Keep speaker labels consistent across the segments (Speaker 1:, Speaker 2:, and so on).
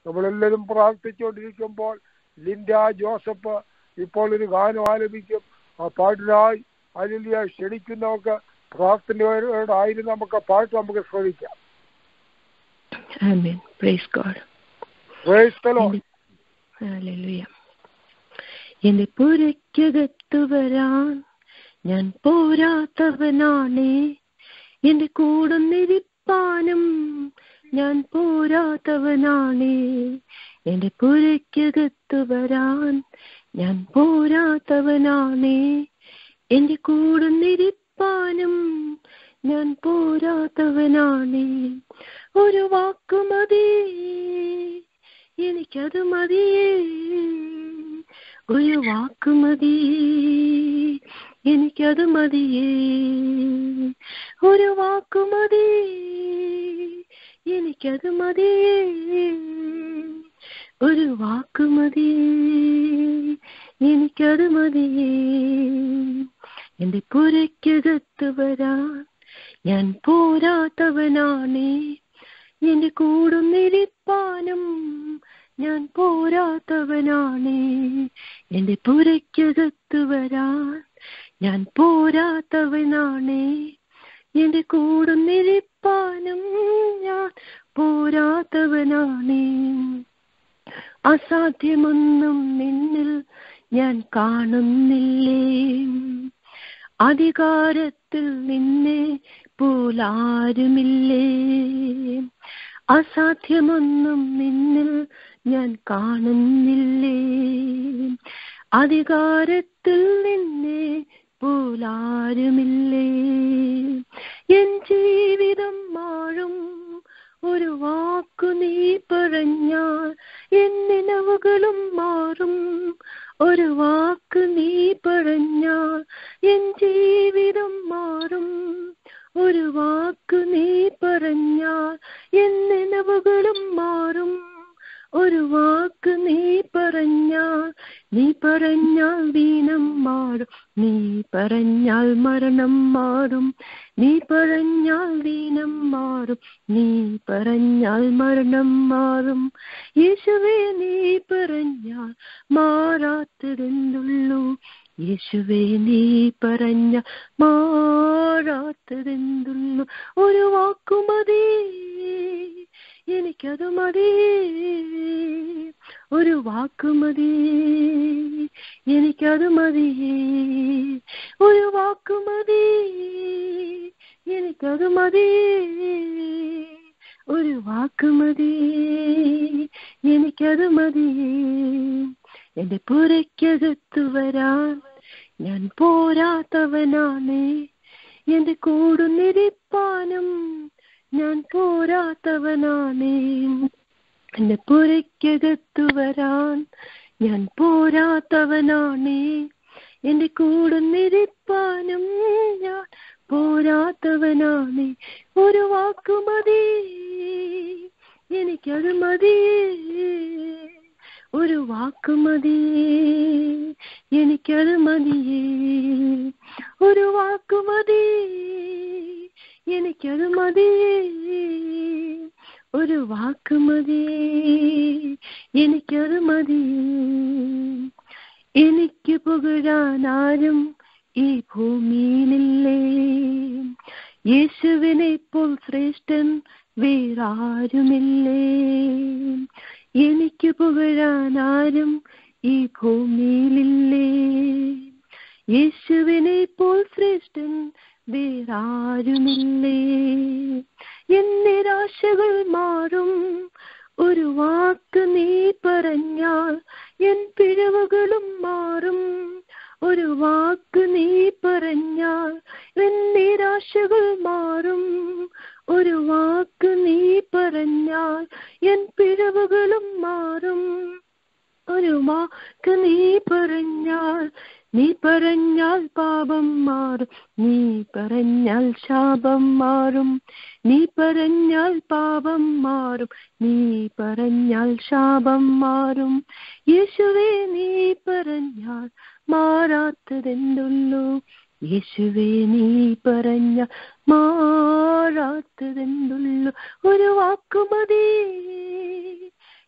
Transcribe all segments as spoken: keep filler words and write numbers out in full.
Speaker 1: നമ്മളെല്ലാവരും പ്രാർത്ഥിച്ചുകൊണ്ടിരിക്കുമ്പോൾ Linda Joseph ഇപ്പോൾ ഒരു ഗാനം ആലപിക്കും. ആ പാട്ടിനായി ഹല്ലേലൂയ ക്ഷണിക്കുന്നവർക്ക് പ്രാർത്ഥനയോടായിരുന്നു നമുക്ക് പാട്ട് നമുക്ക് ശ്രമിക്കാം.
Speaker 2: Amen. Praise God.
Speaker 1: Praise the Lord.
Speaker 2: Hallelujah. എന്റെ പുരയ്ക്കകത്തു വരാൻ ഞാൻ പോരാത്തവനാണേ, എന്റെ കൂടുന്നിരിപ്പാനും ഞാൻ പോരാത്തവനാണേ. എന്റെ പുരയ്ക്കകത്തു വരാൻ ഞാൻ പോരാത്തവനാണേ, എന്റെ കൂടുന്നിരിപ്പാനും ഞാൻ പോരാത്തവനാണേ. ഒരു വാക്കു മതി എനിക്കത് മതിയേ, ഒരു വാക്കു മതി എനിക്കത് മതിയേ, ഒരു വാക്കു മതി എനിക്കത് മതിയേ, ഒരു വാക്കു മതി എനിക്കത് മതിയേ. എന്റെ പുരയ്ക്കകത്ത് വരാൻ ഞാൻ പോരാത്തവനാണേ, എന്റെ കൂടുന്നിരിപ്പാനും ഞാൻ പോരാത്തവനാണേ. എന്റെ പുരയ്ക്കകത്ത് വരാൻ ഞാൻ പോരാത്തവനാണേ, എന്റെ കൂടുന്നിരിപ്പാനും ഞാൻ പോരാത്തവനാണേ. അസാധ്യമൊന്നും നിന്നിൽ ഞാൻ കാണുന്നില്ലേ, അധികാരത്തിൽ നിന്നെ പോലാരുമില്ലേ. അസാധ്യമൊന്നും നിന്നിൽ ഞാൻ കാണുന്നില്ലേ, അധികാരത്തിൽ നിന്നെ പോലാരുമില്ലേ. എൻ ജീവിതം മാറും ഒരു വാക്കു നീ പറഞ്ഞാൽ, എൻ നിലവുകളും മാറും ഒരു വാക്ക് നീ പറഞ്ഞാൽ. എൻ ജീവിതം മാറും ഒരു വാക്ക് നീ പറഞ്ഞാൽ, എൻ നിലവുകളും മാറും ഒരു വാക്ക് നീ പറഞ്ഞാൽ. നീ പറഞ്ഞാൽ ദീനം മാറും, നീ പറഞ്ഞാൽ മരണം മാറും. നീ പറഞ്ഞാൽ ദീനം മാറും, നീ പറഞ്ഞാൽ മരണം മാറും. യേശുവേ നീ പറഞ്ഞാൽ മാറാത്തതെന്തുള്ളൂ, യേശുവേ നീ പറഞ്ഞ മാറാത്തതെന്തുള്ളൂ. ഒരു വാക്കു മതി എനിക്കത് മതി, ഒരു വാക്കു മതി എനിക്കത് മതി, ഒരു വാക്കു മതി എനിക്കത് മതി, ഒരു വാക്കു മതി എനിക്കത് മതി. എന്റെ പുരയ്ക്കകത്തു വരാൻ ഞാൻ പോരാത്തവനാണേ, എന്റെ കൂടുന്നിരിപ്പാനും ഞാൻ പോരാത്തവനാണേ. എന്റെ പുരയ്ക്കകത്തു വരാൻ ഞാൻ പോരാത്തവനാണേ, എന്റെ കൂടുന്നിരിപ്പാനും ഞാൻ പോരാത്തവനാണേ. ഒരു വാക്കു മതി എനിക്കത് മതി, ഒരു വാക്കു മതി എനിക്കത് മതിയേ, ഒരു വാക്കു മതി എനിക്കത് മതിയേ, ഒരു വാക്കു മതി എനിക്കത് മതിയേ. എനിക്ക് പുകഴാൻ ആരും ഈ ഭൂമിയിലില്ലേ, യേശുവിനെ പോൽ ശ്രേഷ്ഠൻ വേറാരുമില്ലേ. എനിക്ക് പുകഴാൻ ആരും ഈ ഭൂമിയിലില്ലേ, യേശുവിനെ പോൽ ശ്രേഷ്ഠൻ വേറാരുമില്ലേ. എൻ നിരാശകൾ മാറും ഒരു വാക്ക് നീ പറഞ്ഞാൽ, എൻ പിഴവുകളും മാറും ഒരു വാക്ക് നീ പറഞ്ഞാൽ. എൻ നിരാശകൾ മാറും ഒരു വാക്ക് നീ പറഞ്ഞാൽ, എൻ പിഴവുകളും മാറും ഒരു വാക്ക് നീ പറഞ്ഞാൽ. നീ പറഞ്ഞാൽ പാപം മാറും, നീ പറഞ്ഞാൽ ശാപം മാറും. നീ പറഞ്ഞാൽ പാപം മാറും, നീ പറഞ്ഞാൽ ശാപം മാറും. യേശുവേ നീ പറഞ്ഞാൽ മാറാത്തതെന്തുള്ളൂ, യേശുവേ നീ പറഞ്ഞ മാറാത്തതെന്തുള്ളൂ. ഒരു വാക്കു മതി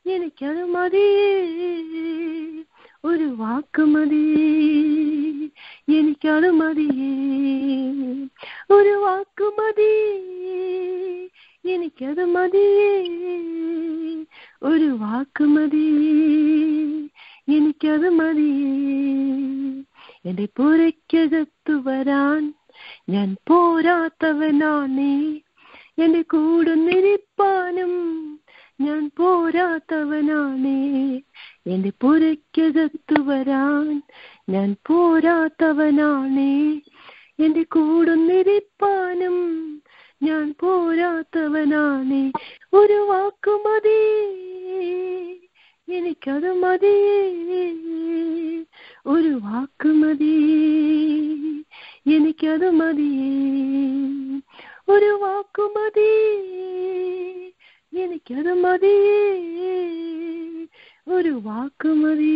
Speaker 2: എനിക്കത് മതിയേ, ഒരു വാക്ക് മതി, എനിക്കത് മതിയേ, ഒരു വാക്ക് മതി, എനിക്കത് മതിയേ, ഒരു വാക്ക് മതി, എനിക്കത് മതിയേ. എന്റെ പുരയ്ക്കകത്തു വരാൻ ഞാൻ പോരാത്തവനാണേ, എന്റെ കൂടുന്നിരിപ്പാനും ഞാൻ പോരാത്തവനാണേ, എന്റെ പുരയ്ക്കകത്തു വരാൻ ഞാൻ പോരാത്തവനാണേ, എന്റെ കൂടുന്നിരിപ്പാനും ഞാൻ പോരാത്തവനാണേ. ഒരു വാക്കു മതി, എനിക്കത് മതിയേ, ഒരു വാക്ക് മതി, എനിക്കത് മതിയേ, ഒരു വാക്ക് മതി, എനിക്കത് മതിയേ, ഒരു വാക്ക് മതി,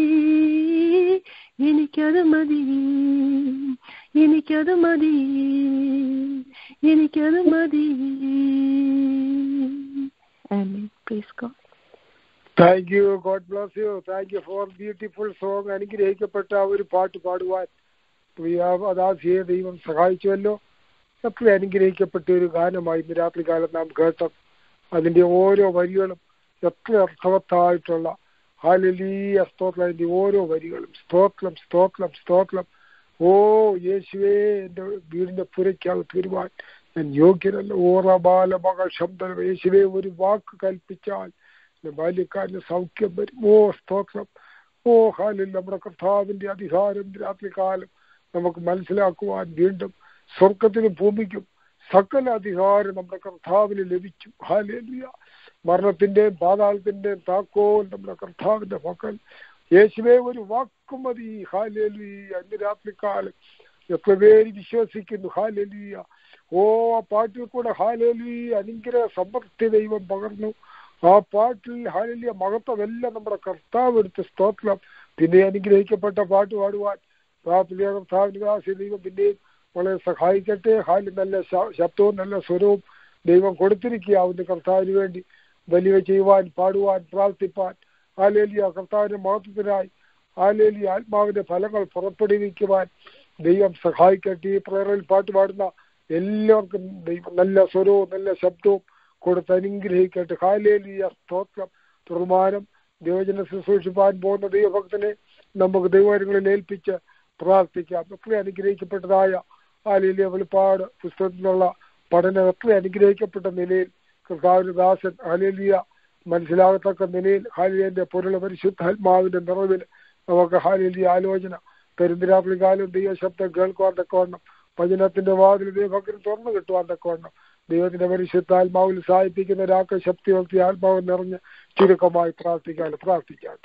Speaker 2: എനിക്കത് മതിയേ, എനിക്കത് മതിയേ, എനിക്കത് മതിയേ. ആമേൻ. Praise God.
Speaker 1: Thank you. God bless you. Thank you for beautiful song. അനുഗ്രഹിക്കപ്പെട്ട ഒരു പാട്ട് പാടുവാൻ അദാസിയെ ദൈവം സഹായിച്ചുവല്ലോ. എത്ര അനുഗ്രഹിക്കപ്പെട്ട ഒരു ഗാനമായി ഇന്ന് രാത്രി കാലം നാം കേട്ടത്. അതിന്റെ ഓരോ വരികളും എത്ര അർത്ഥവത്തായിട്ടുള്ള ഹല്ലേലൂയ സ്തോത്രം. അതിന്റെ ഓരോ വരികളും സ്തോത്രം സ്തോത്രം സ്തോത്രം. ഓ യേശുവേ, എന്റെ വീടിന്റെ പുരയ്ക്കകത്ത് വരുവാൻ ഞാൻ യോഗ്യനല്ല. ഓറബാല മകൾ ശബ്ദം. യേശുവേ, ഒരു വാക്ക് കൽപ്പിച്ചാൽ ബാല്യക്കാരന് സൗഖ്യം വരും. ഓ സ്തോത്രം. ഓ ഹാലിൽ നമ്മുടെ കർത്താവിന്റെ അധികാരം രാത്രി കാലം നമുക്ക് മനസ്സിലാക്കുവാൻ വീണ്ടും സ്വർഗത്തിനും ഭൂമിക്കും സകല അധികാരം നമ്മുടെ കർത്താവിന് ലഭിച്ചു. ഹല്ലേലൂയ. മരണത്തിന്റെയും പാതാളത്തിന്റെയും താക്കോൽ നമ്മുടെ കർത്താവിന്റെ മക്കൾ. യേശുവേ, ഒരു വാക്ക് മതി. ഹല്ലേലൂയ. അന്ന് രാത്രികാലം എത്ര പേര് വിശ്വസിക്കുന്നു. ഹല്ലേലൂയ. ഓ ആ പാട്ടിൽ കൂടെ ഹല്ലേലൂയ അനുഗ്രഹ സമൃദ്ധി ദൈവം പകർന്നു. ആ പാട്ടിൽ ഹല്ലേലൂയ മഹത്വമെല്ലാം നമ്മുടെ കർത്താവ് എടുത്ത് സ്തോത്രം. പിന്നെ അനുഗ്രഹിക്കപ്പെട്ട പാട്ട് പാടുവാൻ പ്രാപ്തിയ കർത്താവിന്റെ ദാസി ദൈവം പിന്നെയും വളരെ സഹായിക്കട്ടെ. ഹാല് നല്ല ശബ്ദവും നല്ല സ്വരവും ദൈവം കൊടുത്തിരിക്കുകയാവുന്ന കർത്താവിന് വേണ്ടി വലിയ ചെയ്യുവാൻ, പാടുവാൻ, പ്രാർത്ഥിപ്പാൻ. ഹല്ലേലൂയ കർത്താവിന്റെ മഹത്വത്തിനായി ഹല്ലേലൂയ ആത്മാവിന്റെ ഫലങ്ങൾ പുറപ്പെടുവിക്കുവാൻ ദൈവം സഹായിക്കട്ടെ. ഈ പ്രേരണയിൽ പാട്ട് പാടുന്ന എല്ലാവർക്കും ദൈവം നല്ല സ്വരവും നല്ല ശബ്ദവും കൊടുത്ത് അനുഗ്രഹിക്കട്ടെ. ഹല്ലേലൂയ സ്തോത്രം. തുറമാനം ദൈവജന ശുശ്രൂഷിപ്പാൻ പോകുന്ന ദൈവഭക്തനെ നമുക്ക് ദൈവങ്ങളിൽ ഏൽപ്പിച്ച് പ്രാർത്ഥിക്കാം. എത്ര അനുഗ്രഹിക്കപ്പെട്ടതായ ഹല്ലേലൂയ വെളിപ്പാട് പുസ്തകത്തിലുള്ള പഠനം എത്ര അനുഗ്രഹിക്കപ്പെട്ട നിലയിൽ കർത്താവിന്റെ ദാസൻ ഹല്ലേലൂയ മനസ്സിലാകത്തക്ക നിലയിൽ ഹല്ലേലൂയന്റെ പൊരുള പരിശുദ്ധാത്മാവിന്റെ നിറവിൽ നമുക്ക് ഹല്ലേലൂയ ആലോചന തരുന്ന കാലം ദൈവ ശബ്ദം കേൾക്കുവാൻ തക്കവണ്ണം വചനത്തിന്റെ വാതിൽ ദൈവഭക്തന് തുറന്നു കിട്ടുവാൻ തക്കവണ്ണം ദൈവത്തിന്റെ പരിശുദ്ധാത്മാവിൽ സഹായിപ്പിക്കുന്ന ഒരാൾക്ക് ശക്തി വളർത്തി ആത്മാവ് നിറഞ്ഞ് ചുരുക്കമായി പ്രാർത്ഥിക്കാൻ പ്രാർത്ഥിക്കാം.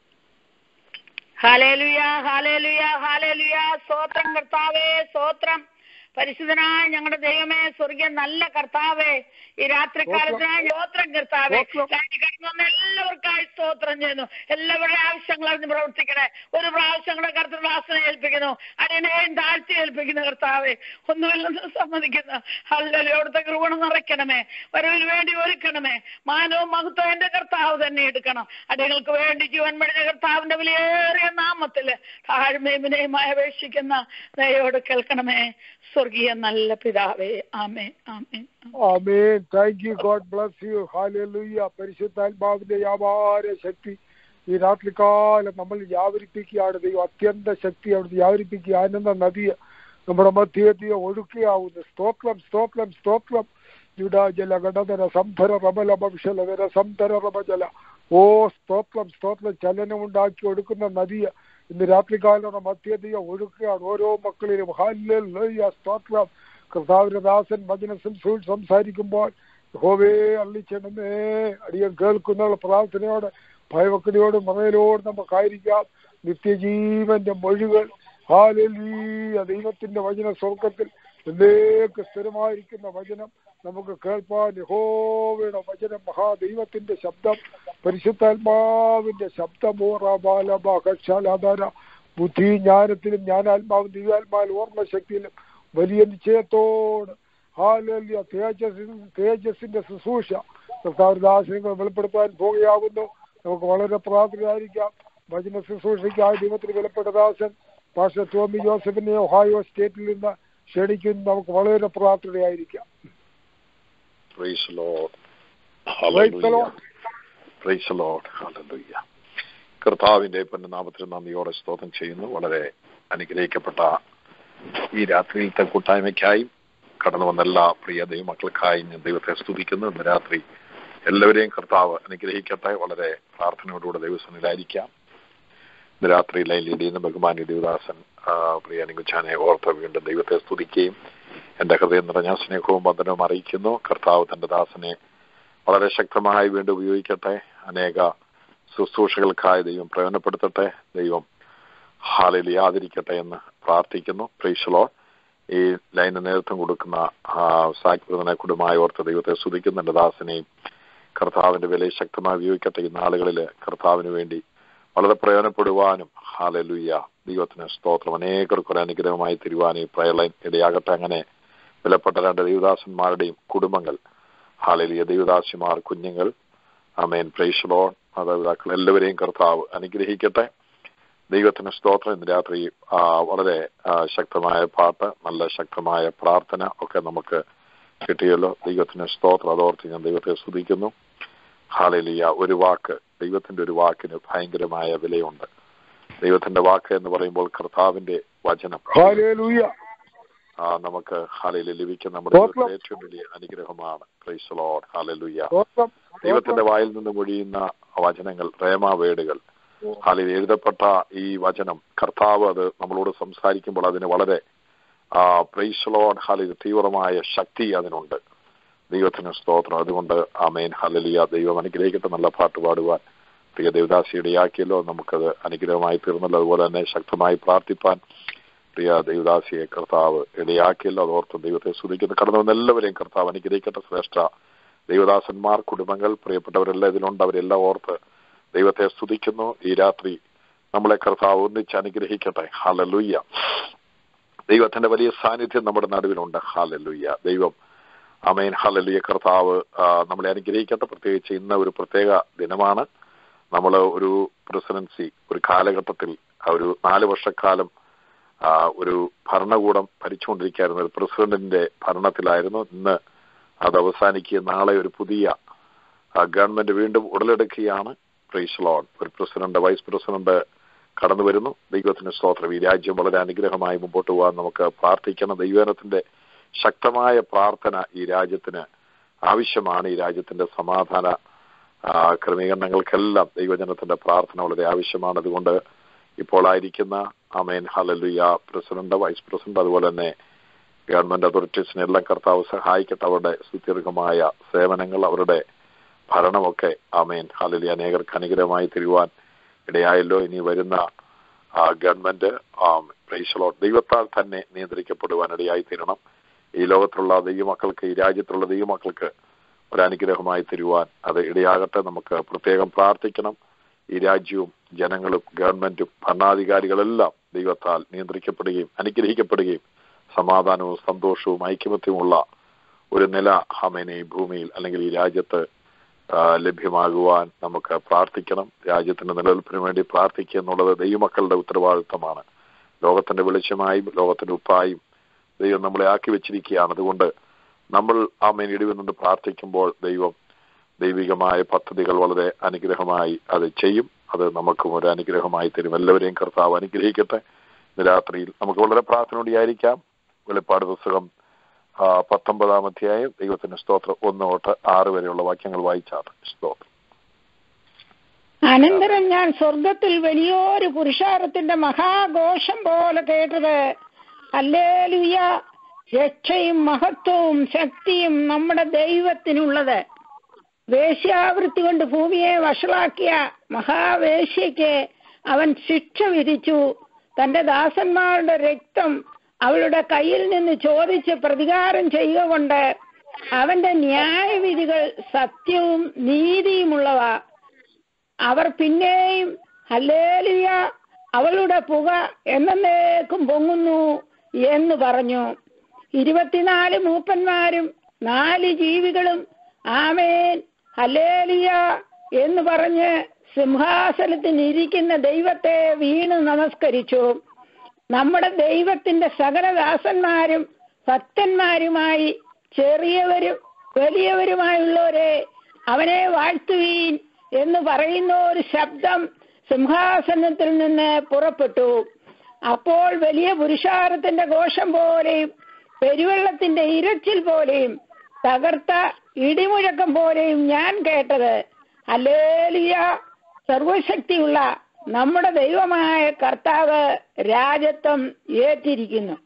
Speaker 3: ഹല്ലേലൂയ ഹല്ലേലൂയ ഹല്ലേലൂയ. സ്തോത്രം കർത്താവേ, സ്തോത്രം. പരിശുദ്ധനായ ഞങ്ങളുടെ ദൈവമേ, സ്വർഗീയ നല്ല കർത്താവേ, ഈ രാത്രികാലത്തിനായ സ്തോത്രം കർത്താവേ. കടന്നു വന്ന എല്ലാവർക്കായി സ്തോത്രം ചെയ്യുന്നു. എല്ലാവരുടെ ആവശ്യങ്ങൾ അറിഞ്ഞ് പ്രവർത്തിക്കണേ. ഒരു പ്രാവശ്യങ്ങളുടെ കർത്തൃ വാസന ഏൽപ്പിക്കുന്നു. അടിയനെയും താഴ്ത്തി ഏൽപ്പിക്കുന്ന കർത്താവേ, ഒന്നുമില്ലെന്ന് സമ്മതിക്കുന്നു. ഹല്ലേലൂയ. അവിടുത്തെ കൃപ നിറയ്ക്കണമേ. വരവിന് വേണ്ടി ഒരുക്കണമേ. മാനവും മഹത്വം എന്റെ കർത്താവ് തന്നെ എടുക്കണം. അടിയങ്ങൾക്ക് വേണ്ടി ജീവൻ മടിഞ്ഞ കർത്താവിന്റെ വിലയേറിയ നാമത്തില് താഴ്മയും വിനയമായി അപേക്ഷിക്കുന്ന ദയോട് കേൾക്കണമേ. സ്വർഗീയ നല്ല പിതാവേ. ആമേൻ ആമേൻ
Speaker 1: ആമേൻ. Thank you. God bless you. ഹല്ലേലൂയ. പരിശുദ്ധാത്മാവിന്റെ വ്യാപാര ശക്തി ഈ രാത്രികാലം നമ്മൾ വ്യാപരിപ്പിക്കുകയാണ്. ദൈവം അത്യന്ത ശക്തി അവിടുത്തെ വ്യാപരിപ്പിക്കുക. ആനന്ദ നദിയെ നമ്മുടെ മധ്യത്തിയെ ഒഴുക്കുകയാവുന്നു. സ്തോത്രം സ്തോത്രം സ്തോത്രം. ജുഡാജല ഗണധര സംധര റബല ഭക്ഷലധര സംധര റബജല. ഓ സ്തോത്രം സ്തോത്രം. ചലനമുണ്ടാക്കി ഒടുക്കുന്ന നദിയെ ഇന്ന് രാത്രികാലം മധ്യതയെ ഒഴുക്കുകയാണ് ഓരോ മക്കളിലും. ഹല്ലേലൂയ സ്തോത്രം. കർത്താവിന്റെ ദാസൻ വചനം സംസാരിക്കുമ്പോൾ യഹോവേ അള്ളിച്ചെണ്ണമേ അടിയൻ കേൾക്കുന്ന പ്രാർത്ഥനയോടെ ഭയഭക്തിയോടും മറയിലോടും നമുക്കായിരിക്കാം. നിത്യജീവന്റെ മൊഴികൾ ഹല്ലേലൂയ. ദൈവത്തിന്റെ വചന സ്വർഗത്തിൽ എന്നേക്ക് സ്ഥിരമായിരിക്കുന്ന വചനം നമുക്ക് കേൾപ്പാൻ യഹോവയുടെ വചനം മഹാദൈവത്തിന്റെ ശബ്ദം പരിശുദ്ധാത്മാവിന്റെ ശബ്ദമോറാബാലബാല ബുദ്ധി ജ്ഞാനത്തിലും ജ്ഞാനാത്മാവും ദിവ്യാത്മാവിലും ഓർമ്മശക്തിയിലും വലിയ നിശ്ചയത്തോട് ഹല്ലേലൂയ തേജസ് തേജസ്സിന്റെ ശുശ്രൂഷ കർത്താവിന്റെ ദാസനെ വെളിപ്പെടുത്താൻ പോകുകയാകുന്നു. നമുക്ക് വളരെ പ്രാർത്ഥനയായിരിക്കാം. വചന ശുശ്രൂഷയ്ക്കായി ദൈവത്തിന് വിലപ്പെട്ട ദാസൻ പാസ്റ്റർ ടോമി ജോസഫിനെ ഒഹായോ സ്റ്റേറ്റിൽ നിന്ന് ക്ഷണിക്കുന്നു. നമുക്ക് വളരെ പ്രാർത്ഥനയായിരിക്കാം.
Speaker 4: കർത്താവിന്റെ നാമത്തിൽ നന്ദിയോടെ സ്തോത്രം ചെയ്യുന്നു. വളരെ അനുഗ്രഹിക്കപ്പെട്ട ഈ രാത്രിയിലത്തെ കൂട്ടായ്മയ്ക്കായി കടന്നു വന്ന എല്ലാ പ്രിയ ദൈവമക്കൾക്കായി ഞാൻ ദൈവത്തെ സ്തുതിക്കുന്നു. ഇന്ന് രാത്രി എല്ലാവരെയും കർത്താവ് അനുഗ്രഹിക്കട്ടെ. വളരെ പ്രാർത്ഥനയോടുകൂടെ ദൈവസന്നിധിയിലായിരിക്കാം. ഇന്ന് രാത്രി ലൈൻ ചെയ്യുന്ന ബഹുമാനി ദേവദാസൻ പ്രിയ നികുച്ചാനെ ഓർത്ത് വീണ്ടും ദൈവത്തെ സ്തുതിക്കുകയും എൻ്റെ ഹൃദയം നിറഞ്ഞ സ്നേഹവും വന്ദനവും അറിയിക്കുന്നു. കർത്താവ് തൻ്റെ ദാസനെ വളരെ ശക്തമായി വീണ്ടും ഉപയോഗിക്കട്ടെ. അനേക ശുശ്രൂഷകൾക്കായി ദൈവം പ്രയോജനപ്പെടുത്തട്ടെ. ദൈവം ഹാലയിൽ ആദരിക്കട്ടെ എന്ന് പ്രാർത്ഥിക്കുന്നു. Praise the Lord. ഈ ലൈന് നേതൃത്വം കൊടുക്കുന്ന സാക്ഷ്യത്തിനെ കുടുംബമായി ഓർത്ത് ദൈവത്തെ സ്തുതിക്കുന്നു. എൻ്റെ ദാസനെയും കർത്താവിന്റെ വിലയെ ശക്തമായി ഉപയോഗിക്കട്ടെ. ഈ നാളുകളിൽ കർത്താവിന് വേണ്ടി വളരെ പ്രയോജനപ്പെടുവാനും ഹല്ലേലൂയ ദൈവത്തിന് സ്തോത്രം അനേകർക്കൊരു അനുഗ്രഹമായി തീരുവാനും ഈ പ്രയർ ലൈൻ ഇടയാകട്ടെ. അങ്ങനെ വിലപ്പെട്ട രണ്ട് ദൈവദാസന്മാരുടെയും കുടുംബങ്ങൾ ഹല്ലേലൂയ ദൈവദാസിമാർ കുഞ്ഞുങ്ങൾ ആമേൻ പ്രൈസ് ദി ലോർഡ് മാതാപിതാക്കൾ എല്ലാവരെയും കർത്താവ് അനുഗ്രഹിക്കട്ടെ. ദൈവത്തിന് സ്തോത്രം. ഇന്ന് രാത്രി വളരെ ശക്തമായ പാട്ട്, നല്ല ശക്തമായ പ്രാർത്ഥന ഒക്കെ നമുക്ക് കിട്ടിയല്ലോ. ദൈവത്തിന് സ്തോത്രം. അതോർത്ത് ഞാൻ ദൈവത്തെ സ്തുതിക്കുന്നു. ഹല്ലേലൂയ. ഒരു വാക്ക്, ദൈവത്തിന്റെ ഒരു വാക്കിന് ഭയങ്കരമായ വിലയുണ്ട്. ദൈവത്തിന്റെ വാക്ക് എന്ന് പറയുമ്പോൾ കർത്താവിന്റെ വചനം നമുക്ക് ഹല്ലേലൂയ ലഭിക്കുന്ന നമ്മുടെ ഏറ്റവും വലിയ അനുഗ്രഹമാണ്. Praise the Lord. ഹല്ലേലൂയ. ദൈവത്തിന്റെ വായിൽ നിന്ന് മൊഴിയുന്ന വചനങ്ങൾ, റേമാ വേർഡുകൾ, ഹല്ലേലൂയ എഴുതപ്പെട്ട ഈ വചനം കർത്താവ് അത് നമ്മളോട് സംസാരിക്കുമ്പോൾ അതിന് വളരെ പ്രൈസ് ദി ലോർഡ് ഹല്ലേലൂയ തീവ്രമായ ശക്തി അതിനുണ്ട്. ദൈവത്തിന് സ്തോത്രം. അതുകൊണ്ട് ആമേൻ ഹല്ലേലൂയ. ദൈവം അനുഗ്രഹിക്കട്ടെ. നല്ല പാട്ട് പാടുവാൻ പ്രിയ ദേവദാസി ഇടയാക്കിയല്ലോ. നമുക്കത് അനുഗ്രഹമായി തീർന്നല്ലോ. അതുപോലെ തന്നെ ശക്തമായി പ്രാർത്ഥിപ്പാൻ പ്രിയ ദേവദാസിയെ കർത്താവ് ഇടയാക്കിയല്ലോ. അതോർത്ത് ദൈവത്തെ സ്തുതിക്കുന്നു. കടന്നു വന്ന എല്ലാവരെയും കർത്താവ് അനുഗ്രഹിക്കട്ടെ. ശ്രേഷ്ഠ ദൈവദാസന്മാർ, കുടുംബങ്ങൾ, പ്രിയപ്പെട്ടവരെല്ലാം ഇതിലുണ്ട്. അവരെല്ലാം ഓർത്ത് ദൈവത്തെ സ്തുതിക്കുന്നു. ഈ രാത്രി നമ്മളെ കർത്താവ് ഒന്നിച്ച് അനുഗ്രഹിക്കട്ടെ. ഹല്ലേലൂയ. ദൈവത്തിന്റെ വലിയ സാന്നിധ്യം നമ്മുടെ നടുവിലുണ്ട്. ഹല്ലേലൂയ. ദൈവം ആമേൻ ഹല്ലേലൂയ. കർത്താവ് നമ്മളെ അനുഗ്രഹിക്കട്ടെ. പ്രത്യേകിച്ച് ഇന്ന് ഒരു പ്രത്യേക ദിനമാണ്. നമ്മൾ ഒരു പ്രസിഡൻസി, ഒരു കാലഘട്ടത്തിൽ ഒരു നാല് വർഷക്കാലം ഒരു ഭരണകൂടം ഭരിച്ചുകൊണ്ടിരിക്കുകയായിരുന്നു. ഒരു പ്രസിഡന്റിന്റെ ഭരണത്തിലായിരുന്നു. ഇന്ന് അത് അവസാനിക്കുക. നാളെ ഒരു പുതിയ ഗവൺമെന്റ് വീണ്ടും ഉടലെടുക്കുകയാണ്. Praise the Lord. ഒരു പ്രസിഡന്റ്, വൈസ് പ്രസിഡന്റ് കടന്നു വരുന്നു. ദൈവത്തിന് സ്തോത്രം. ഈ രാജ്യം വളരെ അനുഗ്രഹമായി മുമ്പോട്ട് പോകാൻ നമുക്ക് പ്രാർത്ഥിക്കണം. ദൈവജനത്തിന്റെ ശക്തമായ പ്രാർത്ഥന ഈ രാജ്യത്തിന് ആവശ്യമാണ്. ഈ രാജ്യത്തിന്റെ സമാധാന ക്രമീകരണങ്ങൾക്കെല്ലാം ദൈവജനത്തിന്റെ പ്രാർത്ഥന വളരെ ആവശ്യമാണ്. അതുകൊണ്ട് ഇപ്പോൾ ആയിരിക്കുന്ന ആമേൻ ഹല്ലേലൂയ പ്രസിഡന്റ്, വൈസ് പ്രസിഡന്റ്, അതുപോലെ തന്നെ ഗവൺമെന്റ് അതോറിറ്റീസിനെല്ലാം കർത്താവ് സഹായിക്കട്ടെ. അവരുടെ സുദീർഘമായ സേവനങ്ങൾ, അവരുടെ ഭരണമൊക്കെ ആമേൻ ഹല്ലേലൂയ അനേകർക്ക് അനുഗ്രഹമായി തീരുവാൻ ഇടയായല്ലോ. ഇനി വരുന്ന ഗവൺമെന്റ് പ്രൈസ് ദി ലോർഡ് ദൈവത്താൽ തന്നെ നിയന്ത്രിക്കപ്പെടുവാൻ ഇടയായി തീരണം. ഈ ലോകത്തിലുള്ള ദൈവമക്കൾക്ക്, ഈ രാജ്യത്തുള്ള ദൈവമക്കൾക്ക് ഒരനുഗ്രഹമായി തരുവാൻ അത് ഇടയാകട്ടെ. നമുക്ക് പ്രത്യേകം പ്രാർത്ഥിക്കണം. ഈ രാജ്യവും ജനങ്ങളും ഗവൺമെന്റും ഭരണാധികാരികളെല്ലാം ദൈവത്താൽ നിയന്ത്രിക്കപ്പെടുകയും അനുഗ്രഹിക്കപ്പെടുകയും സമാധാനവും സന്തോഷവും ഐക്യമത്യമുള്ള ഒരു നില ആമേനെ ഈ ഭൂമിയിൽ അല്ലെങ്കിൽ ഈ രാജ്യത്ത് ലഭ്യമാകുവാൻ നമുക്ക് പ്രാർത്ഥിക്കണം. രാജ്യത്തിന്റെ നിലനിൽപ്പിന് വേണ്ടി പ്രാർത്ഥിക്കുക എന്നുള്ളത് ദൈവമക്കളുടെ ഉത്തരവാദിത്തമാണ്. ലോകത്തിന്റെ വെളിച്ചമായും ലോകത്തിന്റെ ഉപ്പായും ദൈവം നമ്മളെ ആക്കി വെച്ചിരിക്കുകയാണ്. അതുകൊണ്ട് നമ്മൾ ആമേൻ ഇടിവെന്നുകൊണ്ട് പ്രാർത്ഥിക്കുമ്പോൾ ദൈവം ദൈവികമായ പദ്ധതികൾ വളരെ അനുഗ്രഹമായി അത് ചെയ്യും. അത് നമുക്കും ഒരു അനുഗ്രഹമായി തരും. എല്ലാവരെയും കർത്താവ് അനുഗ്രഹിക്കട്ടെ. ഇന്ന് രാത്രിയിൽ നമുക്ക് വളരെ പ്രാർത്ഥനയോടെയായിരിക്കാം. വെളിപ്പാട് പുസ്തകം പത്തൊമ്പതാം അധ്യായം ദൈവത്തിന്റെ സ്തോത്രം ഒന്ന് തൊട്ട് ആറ് വരെയുള്ള വാക്യങ്ങൾ വായിച്ചാണ്. സ്തോത്രം.
Speaker 3: അനന്തരം ഞാൻ സ്വർഗത്തിൽ വലിയൊരു പുരുഷാരത്തിന്റെ മഹാഘോഷം പോലെ കേട്ടത്, ഹല്ലേലൂയ, രക്ഷയും മഹത്വവും ശക്തിയും നമ്മുടെ ദൈവത്തിനുള്ളത്. വേശ്യാവൃത്തി കൊണ്ട് ഭൂമിയെ വഷളാക്കിയ മഹാവേശ്യയ്ക്ക് അവൻ ശിക്ഷ വിധിച്ചു. തന്റെ ദാസന്മാരുടെ രക്തം അവളുടെ കയ്യിൽ നിന്ന് ചോദിച്ച് പ്രതികാരം ചെയ്യുക കൊണ്ട് അവന്റെ ന്യായവിധികൾ സത്യവും നീതിയുമുള്ളവ. അവർ പിന്നെയും ഹല്ലേലൂയ, അവളുടെ പുക എന്നേക്കും പൊങ്ങുന്നു എന്ന് പറഞ്ഞു. ഇരുപത്തിനാല് മൂപ്പന്മാരും നാല് ജീവികളും ആമേൻ ഹല്ലേലൂയ എന്ന് പറഞ്ഞ്
Speaker 5: സിംഹാസനത്തിൽ ഇരിക്കുന്ന ദൈവത്തെ വീണ് നമസ്കരിച്ചു. നമ്മുടെ ദൈവത്തിന്റെ സകല ദാസന്മാരും ഭക്തന്മാരുമായി ചെറിയവരും വലിയവരുമായുള്ളവരെ അവനെ വാഴ്ത്തുവീൻ എന്ന് പറയുന്ന ഒരു ശബ്ദം സിംഹാസനത്തിൽ നിന്ന് പുറപ്പെട്ടു. അപ്പോൾ വലിയ പുരുഷാരത്തിന്റെ ഘോഷം പോലെയും പെരുവെള്ളത്തിന്റെ ഇരച്ചിൽ പോലെയും തകർത്ത ഇടിമുഴക്കം പോലെയും ഞാൻ കേട്ടത്, ഹല്ലേലൂയ, സർവശക്തിയുള്ള നമ്മുടെ ദൈവമായ കർത്താവ് രാജത്വം ഏറ്റിരിക്കുന്നു.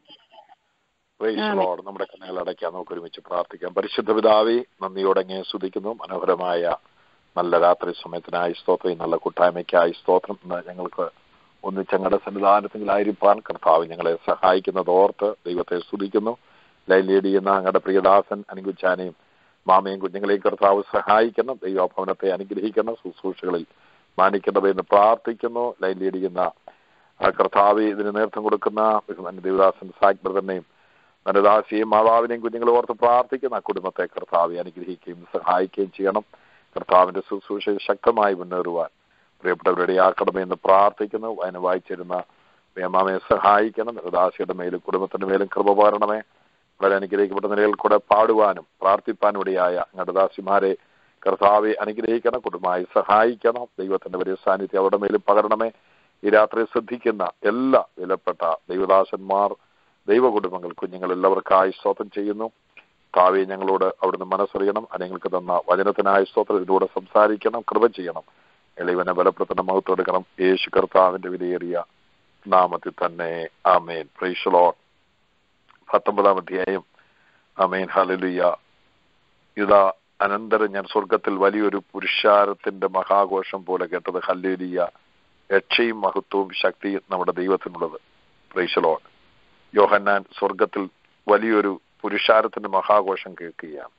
Speaker 4: നമ്മുടെ കണ്ണുകൾ അടയ്ക്കാൻ നമുക്ക് ഒരുമിച്ച് പ്രാർത്ഥിക്കാം. പരിശുദ്ധ പിതാവേ, നന്ദിയോടെ അങ്ങയെ സ്തുതിക്കുന്നു. മനോഹരമായ നല്ല രാത്രി സമയത്തിനായി സ്തോത്രം, നല്ല കൂട്ടായ്മയ്ക്കായി സ്തോത്രം. ഞങ്ങൾക്ക് ഒന്നിച്ച് ഞങ്ങളുടെ സന്നിധാനത്തിലായിരിക്കാൻ കർത്താവ് ഞങ്ങളെ സഹായിക്കുന്നത് ഓർത്ത് ദൈവത്തെ സ്തുതിക്കുന്നു. ലൈൻ ചെയ്യുന്ന ഞങ്ങളുടെ പ്രിയദാസൻ അനുകുച്ചാനെയും മാമയും കുഞ്ഞുങ്ങളെയും കർത്താവ് സഹായിക്കണം. ദൈവഭവനത്തെ അനുഗ്രഹിക്കണം. ശുശ്രൂഷകളിൽ മാനിക്കണമെന്ന് പ്രാർത്ഥിക്കുന്നു. ലൈൻ ചെയ്യുന്ന കർത്താവ് ഇതിന് നേതൃത്വം കൊടുക്കുന്ന ദേവദാസൻ സാക് ബ്രദറിനെയും നരദാസിയെയും മാതാവിനെയും കുഞ്ഞുങ്ങളെ ഓർത്ത് പ്രാർത്ഥിക്കുന്ന ആ കുടുംബത്തെ കർത്താവ് അനുഗ്രഹിക്കുകയും സഹായിക്കുകയും ചെയ്യണം. കർത്താവിന്റെ ശുശ്രൂഷയിൽ ശക്തമായി മുന്നേറുവാൻ പ്രിയപ്പെട്ടവരുടെ ആക്കണമെന്ന് പ്രാർത്ഥിക്കുന്നു. അതിന് വായിച്ചിരുന്ന വേമാമയെ സഹായിക്കണം. നരദാസിയുടെ മേലും കുടുംബത്തിന്റെ മേലും കൃപ പകരണമേ. വളരെ അനുഗ്രഹിക്കപ്പെട്ട നിലയിൽ കൂടെ പാടുവാനും പ്രാർത്ഥിപ്പാനും ഇടയായ നരദാസിമാരെ കർത്താവെ അനുഗ്രഹിക്കണം. കുടുംബമായി സഹായിക്കണം. ദൈവത്തിന്റെ വലിയ സാന്നിധ്യം അവരുടെ മേലും പകരണമേ. ഈ രാത്രി ശ്രദ്ധിക്കുന്ന എല്ലാ വിലപ്പെട്ട ദൈവദാസന്മാർ, ദൈവ കുടുംബങ്ങൾ, കുഞ്ഞുങ്ങൾ എല്ലാവർക്കായി സ്തോത്രം ചെയ്യുന്നു. താവേ, ഞങ്ങളോട് അവിടുന്ന് മനസ്സറിയണം. അനങ്ങൾക്ക് തന്ന വചനത്തിനായി സ്തോത്രം ഇതിലൂടെ സംസാരിക്കണം. കൃപ ചെയ്യണം. എളിവനെ ബലപ്പെടുത്തണം. മഹത്വമെടുക്കണം. യേശു കർത്താവിന്റെ വിലയേറിയ നാമത്തിൽ തന്നെ. ആമേൻ. Praise the Lord. പത്തൊമ്പതാം അധ്യായം. ആമേൻ. ഹല്ലേലൂയ. ഇതാ അനന്തരം ഞാൻ സ്വർഗത്തിൽ വലിയൊരു പുരുഷാരത്തിന്റെ മഹാഘോഷം പോലെ കേട്ടത്. ഹല്ലേലൂയ. രക്ഷയും മഹത്വവും ശക്തിയും നമ്മുടെ ദൈവത്തിനുള്ളത്. Praise the Lord. യോഹന്നാൻ സ്വർഗത്തിൽ വലിയൊരു പുരുഷാരത്തിന്റെ മഹാഘോഷം കേൾക്കുകയാണ്.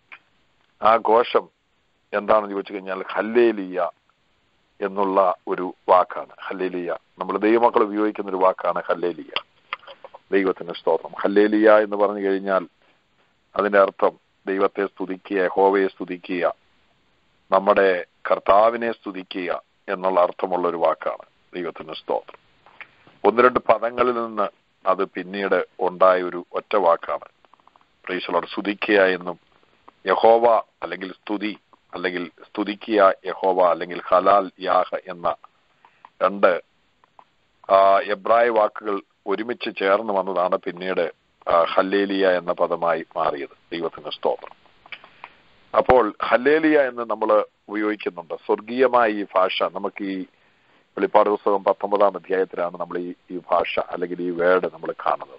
Speaker 4: ആ ഘോഷം എന്താണെന്ന് ചോദിച്ചു കഴിഞ്ഞാൽ ഹല്ലേലൂയ എന്നുള്ള ഒരു വാക്കാണ്. ഹല്ലേലൂയ നമ്മൾ ദൈവമക്കൾ ഉപയോഗിക്കുന്ന ഒരു വാക്കാണ് ഹല്ലേലൂയ. ദൈവത്തിന്റെ സ്തോത്രം. ഹല്ലേലൂയ എന്ന് പറഞ്ഞു കഴിഞ്ഞാൽ അതിന്റെ അർത്ഥം ദൈവത്തെ സ്തുതിക്കുക, യഹോവയെ സ്തുതിക്കുക, നമ്മുടെ കർത്താവിനെ സ്തുതിക്കുക എന്നുള്ള അർത്ഥമുള്ള ഒരു വാക്കാണ് ദൈവത്തിന്റെ സ്തോത്രം. ഒന്ന് രണ്ട് പദങ്ങളിൽ നിന്ന് അത് പിന്നീട് ഉണ്ടായ ഒരു ഒറ്റ വാക്കാണ്. Praise the Lord. സ്തുതിക്കുക എന്നും യഹോവ അല്ലെങ്കിൽ സ്തുതി അല്ലെങ്കിൽ സ്തുതിക്കുക യഹോവ അല്ലെങ്കിൽ ഹലാൽ യാഹ എന്ന രണ്ട് എബ്രായ വാക്കുകൾ ഒരുമിച്ച് ചേർന്ന് വന്നതാണ് പിന്നീട് ഹല്ലേലിയ എന്ന പദമായി മാറിയത്. ദൈവത്തിന്റെ സ്തോത്രം. അപ്പോൾ ഹല്ലേലിയ എന്ന് നമ്മൾ ഉപയോഗിക്കുന്നുണ്ട്. സ്വർഗീയമായ ഈ ഭാഷ നമുക്ക് ഈ വെളിപ്പാട് പുസ്തകം പത്തൊമ്പതാം അധ്യായത്തിലാണ് നമ്മൾ ഈ ഈ ഭാഷ അല്ലെങ്കിൽ ഈ വേർഡ് നമ്മൾ കാണുന്നത്.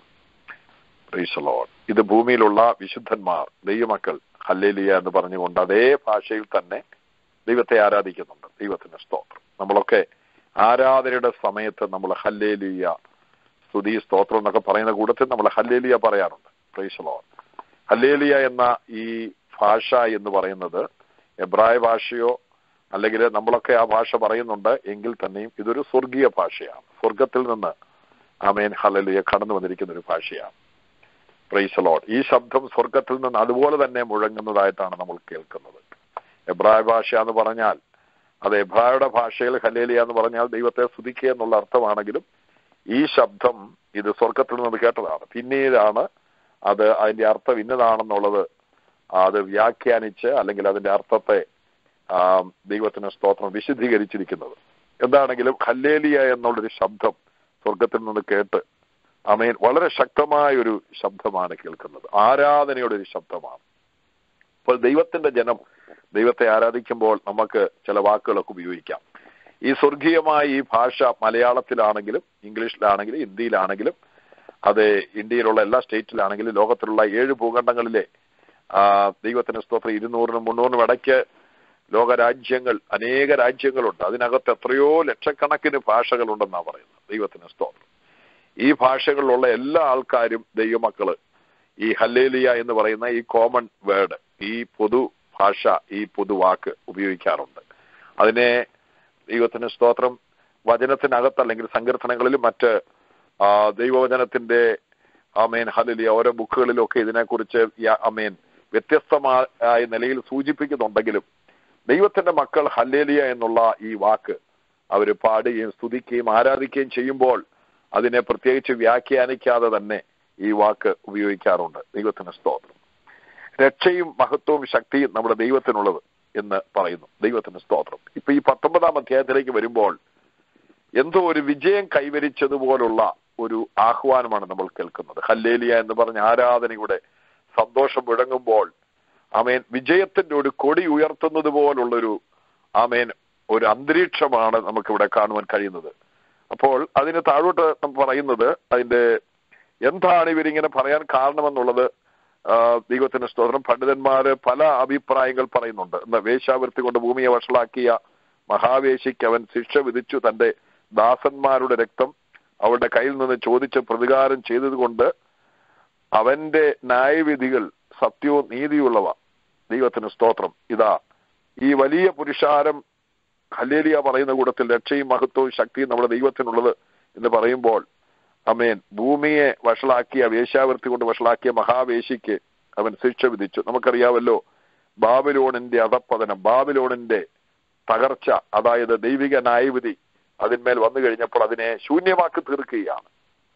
Speaker 4: Praise the Lord. ഇത് ഭൂമിയിലുള്ള വിശുദ്ധന്മാർ, ദൈവമക്കൾ ഹല്ലേലൂയ എന്ന് പറഞ്ഞുകൊണ്ട് അതേ ഭാഷയിൽ തന്നെ ദൈവത്തെ ആരാധിക്കുന്നുണ്ട്. ദൈവത്തിന്റെ സ്തോത്രം. നമ്മളൊക്കെ ആരാധനയുടെ സമയത്ത് നമ്മൾ ഹല്ലേലൂയ, സ്തുതി, സ്തോത്രം എന്നൊക്കെ പറയുന്ന കൂട്ടത്തിൽ നമ്മൾ ഹല്ലേലൂയ പറയാറുണ്ട്. Price the Lord. ഹല്ലേലൂയ എന്ന ഈ ഭാഷ എന്ന് പറയുന്നത് എബ്രായ ഭാഷയോ അല്ലെങ്കിൽ നമ്മളൊക്കെ ആ ഭാഷ പറയുന്നുണ്ട് എങ്കിൽ തന്നെയും ഇതൊരു സ്വർഗീയ ഭാഷയാണ്. സ്വർഗത്തിൽ നിന്ന് ആമേൻ ഹല്ലേലൂയ കടന്നു വന്നിരിക്കുന്ന ഒരു ഭാഷയാണ്. Praise the Lord. ഈ ശബ്ദം സ്വർഗത്തിൽ നിന്ന് അതുപോലെ തന്നെ മുഴങ്ങുന്നതായിട്ടാണ് നമ്മൾ കേൾക്കുന്നത്. എബ്രായ ഭാഷ എന്ന് പറഞ്ഞാൽ അത് എബ്രായയുടെ ഭാഷയിൽ ഹല്ലേലൂയ എന്ന് പറഞ്ഞാൽ ദൈവത്തെ സ്തുതിക്കുക എന്നുള്ള അർത്ഥമാണെങ്കിലും ഈ ശബ്ദം ഇത് സ്വർഗത്തിൽ നിന്ന് കേട്ടതാണ്. പിന്നീടാണ് അത് അതിന്റെ അർത്ഥം ഇന്നതാണെന്നുള്ളത് അത് വ്യാഖ്യാനിച്ച് അല്ലെങ്കിൽ അതിന്റെ അർത്ഥത്തെ ദൈവത്തിന് സ്തോത്രം വിശദീകരിച്ചിരിക്കുന്നത്. എന്താണെങ്കിലും ഹല്ലേലൂയ എന്നുള്ളൊരു ശബ്ദം സ്വർഗത്തിൽ നിന്ന് കേട്ട് ആമേൻ വളരെ ശക്തമായൊരു ശബ്ദമാണ് കേൾക്കുന്നത്. ആരാധനയുടെ ഒരു ശബ്ദമാണ്. അപ്പോൾ ദൈവത്തിന്റെ ജനം ദൈവത്തെ ആരാധിക്കുമ്പോൾ നമുക്ക് ചില വാക്കുകളൊക്കെ ഉപയോഗിക്കാം. ഈ സ്വർഗീയമായ ഈ ഭാഷ മലയാളത്തിലാണെങ്കിലും ഇംഗ്ലീഷിലാണെങ്കിലും ഹിന്ദിയിലാണെങ്കിലും അത് ഇന്ത്യയിലുള്ള എല്ലാ സ്റ്റേറ്റിലാണെങ്കിലും ലോകത്തിലുള്ള ഏഴ് ഭൂഖണ്ഡങ്ങളിലെ ദൈവത്തിന്റെ സ്തോത്രം ഇരുന്നൂറിനും മുന്നൂറിനും ഇടയ്ക്ക് ലോകരാജ്യങ്ങൾ അനേക രാജ്യങ്ങളുണ്ട്. അതിനകത്ത് എത്രയോ ലക്ഷക്കണക്കിന് ഭാഷകളുണ്ടെന്നാണ് പറയുന്നത്. ദൈവത്തിന്റെ സ്തോത്രം. ഈ ഭാഷകളിലുള്ള എല്ലാ ആൾക്കാരും ദൈവമക്കള് ഈ ഹല്ലേലൂയ എന്ന് പറയുന്ന ഈ കോമൺ വേർഡ്, ഈ പൊതു ഭാഷ, ഈ പൊതുവാക്ക് ഉപയോഗിക്കാറുണ്ട്. അതിനെ ദൈവത്തിന് സ്തോത്രം വചനത്തിനകത്ത് അല്ലെങ്കിൽ സങ്കീർത്തനങ്ങളിലും മറ്റ് ദൈവവചനത്തിന്റെ ആമേൻ ഹല്ലേലൂയ ഓരോ ബുക്കുകളിലും ഒക്കെ ഇതിനെക്കുറിച്ച് ആമേൻ വ്യത്യസ്തമായ നിലയിൽ സൂചിപ്പിക്കുന്നുണ്ടെങ്കിലും ദൈവത്തിന്റെ മക്കൾ ഹല്ലേലൂയ എന്നുള്ള ഈ വാക്ക് അവർ പാടുകയും സ്തുതിക്കുകയും ആരാധിക്കുകയും ചെയ്യുമ്പോൾ അതിനെ പ്രത്യേകിച്ച് വ്യാഖ്യാനിക്കാതെ തന്നെ ഈ വാക്ക് ഉപയോഗിക്കാറുണ്ട്. ദൈവത്തിന് സ്തോത്രം. രക്ഷയും മഹത്വവും ശക്തിയും നമ്മുടെ ദൈവത്തിനുള്ളത് എന്ന് പറയുന്നു. ദൈവത്തിന് സ്തോത്രം. ഇപ്പൊ ഈ പത്തൊമ്പതാം അധ്യായത്തിലേക്ക് വരുമ്പോൾ എന്തോ ഒരു വിജയം കൈവരിച്ചതുപോലുള്ള ഒരു ആഹ്വാനമാണ് നമ്മൾ കേൾക്കുന്നത്. ഹല്ലേലൂയ എന്ന് പറഞ്ഞ ആരാധനയുടെ സന്തോഷം മുഴങ്ങുമ്പോൾ ആമേൻ വിജയത്തിന്റെ ഒരു കൊടി ഉയർത്തുന്നത് പോലുള്ളൊരു ആമേൻ ഒരു അന്തരീക്ഷമാണ് നമുക്കിവിടെ കാണുവാൻ കഴിയുന്നത്. അപ്പോൾ അതിന് താഴോട്ട് നമ്മൾ പറയുന്നത് അതിന്റെ എന്താണ് ഇവരിങ്ങനെ പറയാൻ കാരണമെന്നുള്ളത് ദൈവത്തിന്റെ സ്തോത്രം. പണ്ഡിതന്മാര് പല അഭിപ്രായങ്ങൾ പറയുന്നുണ്ട്. എന്താ, വേശ്യാവൃത്തി കൊണ്ട് ഭൂമിയെ വഷളാക്കിയ മഹാവേശിക്ക് അവൻ ശിക്ഷ വിധിച്ചു. തന്റെ ദാസന്മാരുടെ രക്തം അവളുടെ കയ്യിൽ നിന്ന് ചോദിച്ച് പ്രതികാരം ചെയ്തത് കൊണ്ട് അവന്റെ ന്യായവിധികൾ സത്യവും നീതിയുള്ളവ. ദൈവത്തിന് സ്തോത്രം. ഇതാ ഈ വലിയ പുരുഷാരം ഹല്ലേലൂയ പറയുന്ന കൂട്ടത്തിൽ രക്ഷയും മഹത്വവും ശക്തിയും നമ്മുടെ ദൈവത്തിനുള്ളത് എന്ന് പറയുമ്പോൾ ആമേൻ ഭൂമിയെ വഷളാക്കിയ വേശ്യാവൃത്തി കൊണ്ട് വഷളാക്കിയ മഹാവേശിക്ക് അവൻ ശിക്ഷ വിധിച്ചു. നമുക്കറിയാമല്ലോ ബാബിലോണിന്റെ അധപ്പതനം, ബാബിലോണിന്റെ തകർച്ച, അതായത് ദൈവിക ന്യായവിധി അതിന്മേൽ വന്നു കഴിഞ്ഞപ്പോൾ അതിനെ ശൂന്യമാക്കി തീർക്കുകയാണ്.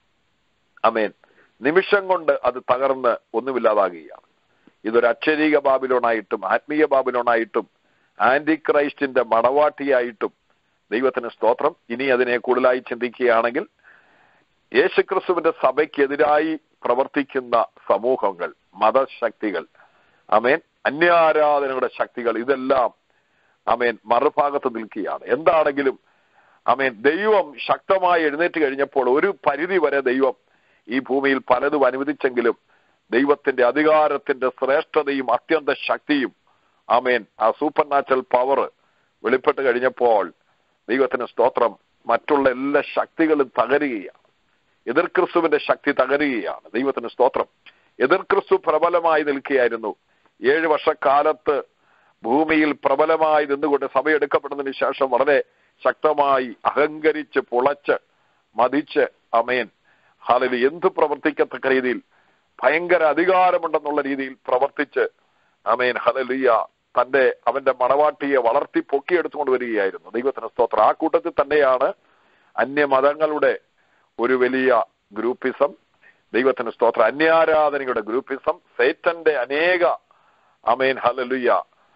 Speaker 4: ആമേൻ. നിമിഷം കൊണ്ട് അത് തകർന്ന് ഒന്നുമില്ലാതാകുകയാണ്. ഇതൊരു അക്ഷരീക ബാബിലോണായിട്ടും ആത്മീയ ബാബിലോണായിട്ടും ആന്റി ക്രൈസ്റ്റിന്റെ മണവാട്ടിയായിട്ടും ദൈവത്തിന് സ്തോത്രം. ഇനി അതിനെ കൂടുതലായി ചിന്തിക്കുകയാണെങ്കിൽ യേശുക്രിസ്തുവിന്റെ സഭയ്ക്കെതിരായി പ്രവർത്തിക്കുന്ന സമൂഹങ്ങൾ, മതശക്തികൾ, ആമേൻ അന്യാരാധനയുടെ ശക്തികൾ, ഇതെല്ലാം ആമേൻ മറുഭാഗത്ത് നിൽക്കുകയാണ്. എന്താണെങ്കിലും ആമേൻ ദൈവം ശക്തമായി എഴുന്നേറ്റ് കഴിഞ്ഞപ്പോൾ ഒരു പരിധി വരെ ദൈവം ഈ ഭൂമിയിൽ പലതും അനുവദിച്ചെങ്കിലും ദൈവത്തിന്റെ അധികാരത്തിന്റെ ശ്രേഷ്ഠതയും അത്യന്ത ശക്തിയും ആമേൻ ആ സൂപ്പർ നാച്ചുറൽ പവർ വെളിപ്പെട്ട് കഴിഞ്ഞപ്പോൾ ദൈവത്തിന് സ്തോത്രം മറ്റുള്ള എല്ലാ ശക്തികളും തകരുകയാണ്. എതിർ ക്രിസ്തുവിന്റെ ശക്തി തകരുകയാണ്. ദൈവത്തിന് സ്തോത്രം. എതിർ ക്രിസ്തു പ്രബലമായി നിൽക്കുകയായിരുന്നു. ഏഴ് വർഷക്കാലത്ത് ഭൂമിയിൽ പ്രബലമായി നിന്നുകൊണ്ട് സഭ എടുക്കപ്പെടുന്നതിന് ശേഷം വളരെ ശക്തമായി അഹങ്കരിച്ച് പുളച്ച് മതിച്ച് ആമേൻ ഹല്ലേലൂയ എന്ത് പ്രവർത്തിക്കത്തക്ക രീതിയിൽ ഭയങ്കര അധികാരമുണ്ടെന്നുള്ള രീതിയിൽ പ്രവർത്തിച്ച് ആമേൻ ഹല്ലേലൂയ തന്റെ അവന്റെ മണവാട്ടിയെ വളർത്തി പൊക്കിയെടുത്തുകൊണ്ട് വരികയായിരുന്നു. ദൈവത്തിന് സ്തോത്രം. ആ കൂട്ടത്തിൽ തന്നെയാണ് അന്യമതങ്ങളുടെ ഒരു വലിയ ഗ്രൂപ്പിസം. ദൈവത്തിന് സ്തോത്രം. അന്യാരാധനയുടെ ഗ്രൂപ്പിസം, സേറ്റന്റെ അനേക ആമേൻ ഹല്ലേലൂയ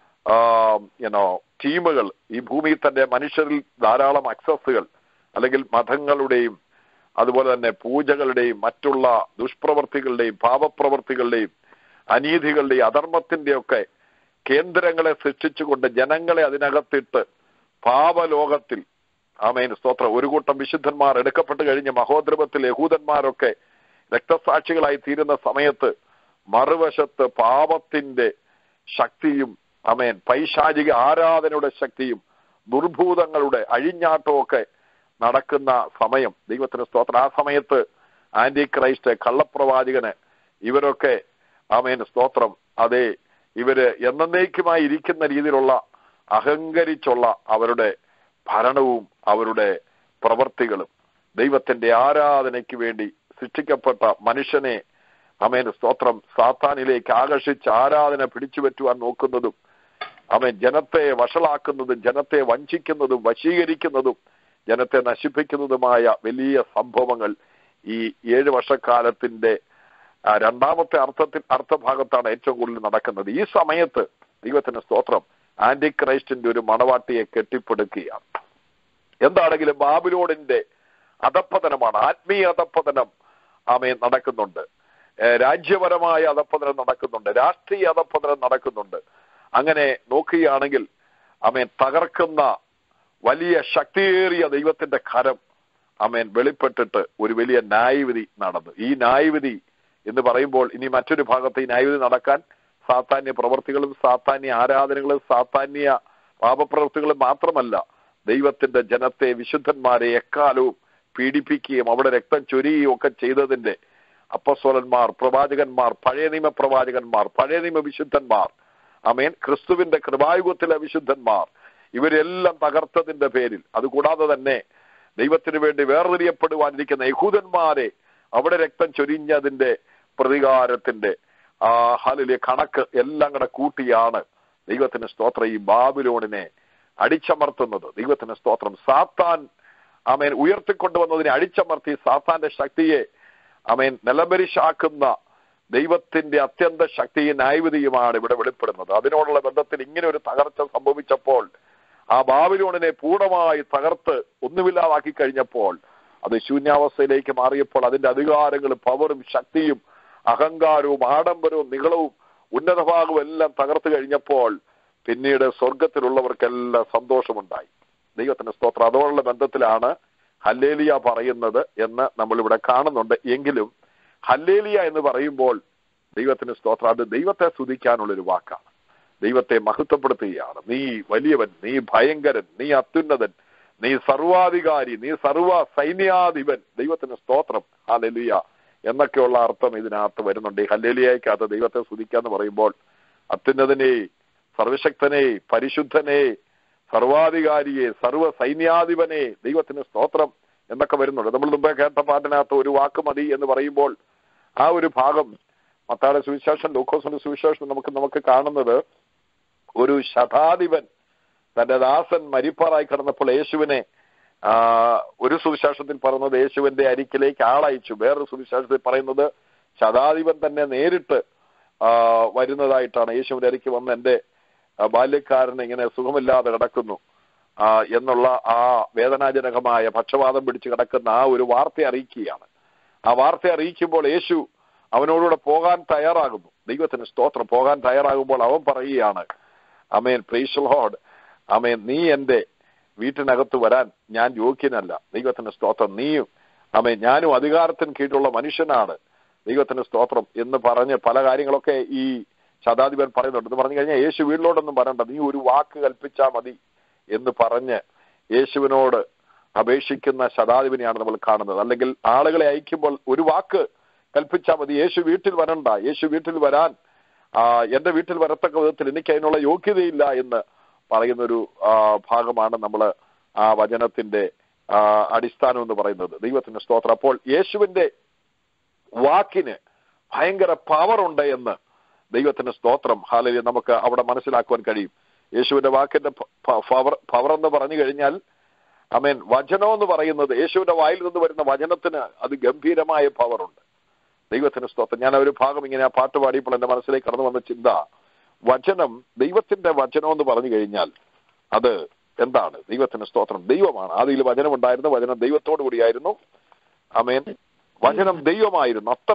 Speaker 4: യുനോ ടീമുകൾ ഈ ഭൂമിയിൽ തന്നെ മനുഷ്യരിൽ ധാരാളം അക്സസുകൾ അല്ലെങ്കിൽ മതങ്ങളുടെയും അതുപോലെ തന്നെ പൂജകളുടെയും മറ്റുള്ള ദുഷ്പ്രവർത്തികളുടെയും പാപപ്രവർത്തികളുടെയും അനീതികളുടെയും അധർമ്മത്തിന്റെ ഒക്കെ കേന്ദ്രങ്ങളെ സൃഷ്ടിച്ചുകൊണ്ട് ജനങ്ങളെ അതിനകത്തിട്ട് പാപലോകത്തിൽ ആമേൻ സ്തോത്രം ഒരു കൂട്ടം വിശുദ്ധന്മാർ എടുക്കപ്പെട്ട് കഴിഞ്ഞ മഹോദ്രവത്തിൽ യഹൂദന്മാരൊക്കെ രക്തസാക്ഷികളായി തീരുന്ന സമയത്ത് മറുവശത്ത് പാപത്തിന്റെ ശക്തിയും ആമേൻ പൈശാചിക ആരാധനയുടെ ശക്തിയും ദുർഭൂതങ്ങളുടെ അഴിഞ്ഞാട്ടവും ഒക്കെ നടക്കുന്ന സമയം. ദൈവത്തിന് സ്തോത്രം. ആ സമയത്ത് ആന്റി ക്രൈസ്റ്റ്, കള്ളപ്രവാചകന്, ഇവരൊക്കെ ആമേൻ സ്തോത്രം അതേ ഇവര് എന്നേക്കുമായി ഇരിക്കുന്ന രീതിയിലുള്ള അഹങ്കരിച്ചുള്ള അവരുടെ ഭരണവും അവരുടെ പ്രവർത്തികളും ദൈവത്തിന്റെ ആരാധനയ്ക്ക് വേണ്ടി സൃഷ്ടിക്കപ്പെട്ട മനുഷ്യനെ ആമേൻ സ്തോത്രം സാത്താനിലേക്ക് ആകർഷിച്ച് ആരാധന പിടിച്ചുപറ്റുവാൻ നോക്കുന്നതും ആമേൻ ജനത്തെ വഷളാക്കുന്നതും ജനത്തെ വഞ്ചിക്കുന്നതും വശീകരിക്കുന്നതും ജനത്തെ നശിപ്പിക്കുന്നതുമായ വലിയ സംഭവങ്ങൾ ഈ ഏഴ് വർഷക്കാലത്തിന്റെ രണ്ടാമത്തെ അർത്ഥത്തിൽ അർത്ഥഭാഗത്താണ് ഏറ്റവും കൂടുതൽ നടക്കുന്നത്. ഈ സമയത്ത് ദൈവത്തിന്റെ സ്തോത്രം ആന്റി ക്രൈസ്റ്റിന്റെ ഒരു മണവാട്ടിയെ കെട്ടിപ്പടുക്കുകയാണ്. എന്താണെങ്കിലും ബാബിലോണിന്റെ അധപ്പതനമാണ്. ആത്മീയ അധപ്പതനം ആമേൻ നടക്കുന്നുണ്ട്. രാജ്യപരമായ അധപ്പതനം നടക്കുന്നുണ്ട്. രാഷ്ട്രീയ അധപ്പതനം നടക്കുന്നുണ്ട്. അങ്ങനെ നോക്കുകയാണെങ്കിൽ ആമേൻ തകർക്കുന്ന വലിയ ശക്തിയേറിയ ദൈവത്തിന്റെ കരം ആമേൻ വെളിപ്പെട്ടിട്ട് ഒരു വലിയ ന്യായവിധി നടന്നു. ഈ ന്യായവിധി എന്ന് പറയുമ്പോൾ ഇനി മറ്റൊരു ഭാഗത്ത് ഈ ന്യായവിധി നടക്കാൻ സാത്താന്യ പ്രവർത്തികളും സാത്താന്യ ആരാധനകളും സാത്താന്യ പാപപ്രവൃത്തികളും മാത്രമല്ല, ദൈവത്തിന്റെ ജനത്തെ വിശുദ്ധന്മാരെ എക്കാലവും പീഡിപ്പിക്കുകയും അവിടെ രക്തം ചൊരിയുകയും ഒക്കെ ചെയ്തതിന്റെ അപ്പസ്വലന്മാർ, പ്രവാചകന്മാർ, പഴയ നിയമ പ്രവാചകന്മാർ, പഴയ നിയമ വിശുദ്ധന്മാർ, ആമേൻ ക്രിസ്തുവിന്റെ കൃപായുഗത്തിലെ വിശുദ്ധന്മാർ, ഇവരെല്ലാം തകർത്തതിന്റെ പേരിൽ, അതുകൂടാതെ തന്നെ ദൈവത്തിന് വേണ്ടി വേർതിരിയപ്പെടുവാനിരിക്കുന്ന യഹൂദന്മാരെ അവിടെ രക്തം ചൊരിഞ്ഞതിന്റെ പ്രതികാരത്തിന്റെ ആ ഹല്ലേലൂയ കണക്ക് എല്ലാം കൂടെ കൂട്ടിയാണ് ദൈവത്തിന് സ്തോത്രം ഈ ബാബിലോണിനെ അടിച്ചമർത്തുന്നത്. ദൈവത്തിന് സ്തോത്രം. സാത്താൻ ആമേൻ ഉയർത്തിക്കൊണ്ടുവന്നതിനെ അടിച്ചമർത്തി സാത്താന്റെ ശക്തിയെ ആമേൻ നിലംപരിശാക്കുന്ന ദൈവത്തിന്റെ അത്യന്ത ശക്തിയും ന്യായവിധിയുമാണ് ഇവിടെ വെളിപ്പെടുന്നത്. അതിനോടുള്ള ബന്ധത്തിൽ ഇങ്ങനെ ഒരു തകർച്ച സംഭവിച്ചപ്പോൾ, ആ ബാബിലോണിനെ പൂർണ്ണമായി തകർത്ത് ഒന്നുമില്ലാതാക്കി കഴിഞ്ഞപ്പോൾ, അത് ശൂന്യാവസ്ഥയിലേക്ക് മാറിയപ്പോൾ, അതിന്റെ അധികാരങ്ങളും പവറും ശക്തിയും അഹങ്കാരവും ആഡംബരവും നികളവും ഉന്നതഭാഗവും എല്ലാം തകർത്ത് കഴിഞ്ഞപ്പോൾ പിന്നീട് സ്വർഗത്തിലുള്ളവർക്കെല്ലാം സന്തോഷമുണ്ടായി. ദൈവത്തിന്റെ സ്തോത്രം. അതോടുള്ള ബന്ധത്തിലാണ് ഹല്ലേലിയ പറയുന്നത് എന്ന് നമ്മളിവിടെ കാണുന്നുണ്ട്. എങ്കിലും ഹല്ലേലിയ എന്ന് പറയുമ്പോൾ ദൈവത്തിന് സ്തോത്രം, അത് ദൈവത്തെ സ്തുതിക്കാനുള്ളൊരു വാക്കാണ്. ദൈവത്തെ മഹത്വപ്പെടുത്തുകയാണ്. നീ വലിയവൻ, നീ ഭയങ്കരൻ, നീ അത്യുന്നതൻ, നീ സർവാധികാരി, നീ സർവ സൈന്യാധിപൻ. ദൈവത്തിന് സ്തോത്രം, ഹല്ലേലൂയ എന്നൊക്കെയുള്ള അർത്ഥം ഇതിനകത്ത് വരുന്നുണ്ട്. ഈ ഹല്ലേലൂയയ്ക്കകത്ത് ദൈവത്തെ സ്തുതിക്കാന്ന് പറയുമ്പോൾ അത്യുന്നതനെ, സർവശക്തനെ, പരിശുദ്ധനെ, സർവാധികാരിയെ, സർവ സൈന്യാധിപനെ, ദൈവത്തിന് സ്തോത്രം എന്നൊക്കെ വരുന്നുണ്ട്. നമ്മൾ മുമ്പേ കേട്ട പാട്ടിനകത്ത് ഒരു വാക്ക് മതി എന്ന് പറയുമ്പോൾ ആ ഒരു ഭാഗം മത്തായിയുടെ സുവിശേഷം, ലൂക്കോസിന്റെ സുവിശേഷം നമുക്ക് നമുക്ക് കാണുന്നത് ഒരു ശതാധിപൻ തന്റെ ദാസൻ മരിപ്പാറായി കിടന്നപ്പോൾ യേശുവിനെ ആ ഒരു സുവിശേഷത്തിൽ പറയുന്നത് യേശുവിന്റെ അരിക്കിലേക്ക് ആളയച്ചു. വേറൊരു സുവിശേഷത്തിൽ പറയുന്നത് ശതാധിപൻ തന്നെ നേരിട്ട് ആ വരുന്നതായിട്ടാണ്. യേശുവിന്റെ അരിക്ക് വന്ന് എന്റെ ബാല്യക്കാരന് ഇങ്ങനെ സുഖമില്ലാതെ കിടക്കുന്നു ആ എന്നുള്ള ആ വേദനാജനകമായ പക്ഷപാതം പിടിച്ച് കിടക്കുന്ന ആ ഒരു വാർത്ത അറിയിക്കുകയാണ്. ആ വാർത്ത അറിയിക്കുമ്പോൾ യേശു അവനോടുകൂടെ പോകാൻ തയ്യാറാകുന്നു. ദൈവത്തിന് സ്തോത്രം. പോകാൻ തയ്യാറാകുമ്പോൾ അവൻ പറയുകയാണ്, ആമേൻ, പ്രൈസ് ദി ലോർഡ്, ആമേൻ, നീ എന്റെ വീട്ടിനകത്ത് വരാൻ ഞാൻ യോഗ്യനല്ല. ദൈവത്തിന് സ്തോത്രം. നീയും ആമേൻ ഞാനും അധികാരത്തിന് കീഴിലുള്ള മനുഷ്യനാണ്. ദൈവത്തിന് സ്തോത്രം എന്ന് പറഞ്ഞ് പല കാര്യങ്ങളൊക്കെ ഈ ശതാധിപൻ പറയുന്നുണ്ട്. എന്ന് പറഞ്ഞു കഴിഞ്ഞാൽ യേശു വീട്ടിലോട്ടൊന്നും പറയണ്ട, നീ ഒരു വാക്ക് കൽപ്പിച്ചാൽ മതി എന്ന് പറഞ്ഞ് യേശുവിനോട് അപേക്ഷിക്കുന്ന ശതാധിപനെയാണ് നമ്മൾ കാണുന്നത്. അല്ലെങ്കിൽ ആളുകളെ അയക്കുമ്പോൾ ഒരു വാക്ക് കൽപ്പിച്ചാൽ മതി, യേശു വീട്ടിൽ വരണ്ട, യേശു വീട്ടിൽ വരാൻ ആ എന്റെ വീട്ടിൽ വരത്തക്ക വിധത്തിൽ എനിക്ക് അതിനുള്ള യോഗ്യതയില്ല എന്ന് പറയുന്നൊരു ഭാഗമാണ് നമ്മൾ ആ വചനത്തിന്റെ അടിസ്ഥാനം എന്ന് പറയുന്നത്. ദൈവത്തിന്റെ സ്തോത്രം. അപ്പോൾ യേശുവിന്റെ വാക്കിന് ഭയങ്കര പവർ ഉണ്ട് എന്ന് ദൈവത്തിന്റെ സ്തോത്രം, ഹല്ലേലൂയ, നമുക്ക് അവിടെ മനസ്സിലാക്കുവാൻ കഴിയും. യേശുവിന്റെ വാക്കിന്റെ പവർ പവർ എന്ന് പറഞ്ഞു കഴിഞ്ഞാൽ, ആമേൻ, വചനം എന്ന് പറയുന്നത് യേശുവിന്റെ വായിൽ നിന്ന് വരുന്ന വചനത്തിന് അത് ഗംഭീരമായ പവറുണ്ട്. ദൈവത്തിന് സ്തോത്രം. ഞാൻ ഒരു ഭാഗം ഇങ്ങനെ ആ പാട്ട് പാടിയപ്പോൾ എന്റെ മനസ്സിലേക്ക് കടന്നു വന്ന ചിന്ത, വചനം, ദൈവത്തിന്റെ വചനം എന്ന് പറഞ്ഞു കഴിഞ്ഞാൽ അത് എന്താണ്? ദൈവത്തിന് സ്തോത്രം, ദൈവമാണ്. ആദിയിൽ വചനം ഉണ്ടായിരുന്നു, വചനം ദൈവത്തോടു കൂടിയായിരുന്നു. ആമേൻ. വചനം ദൈവമായിരുന്നു. അത്ര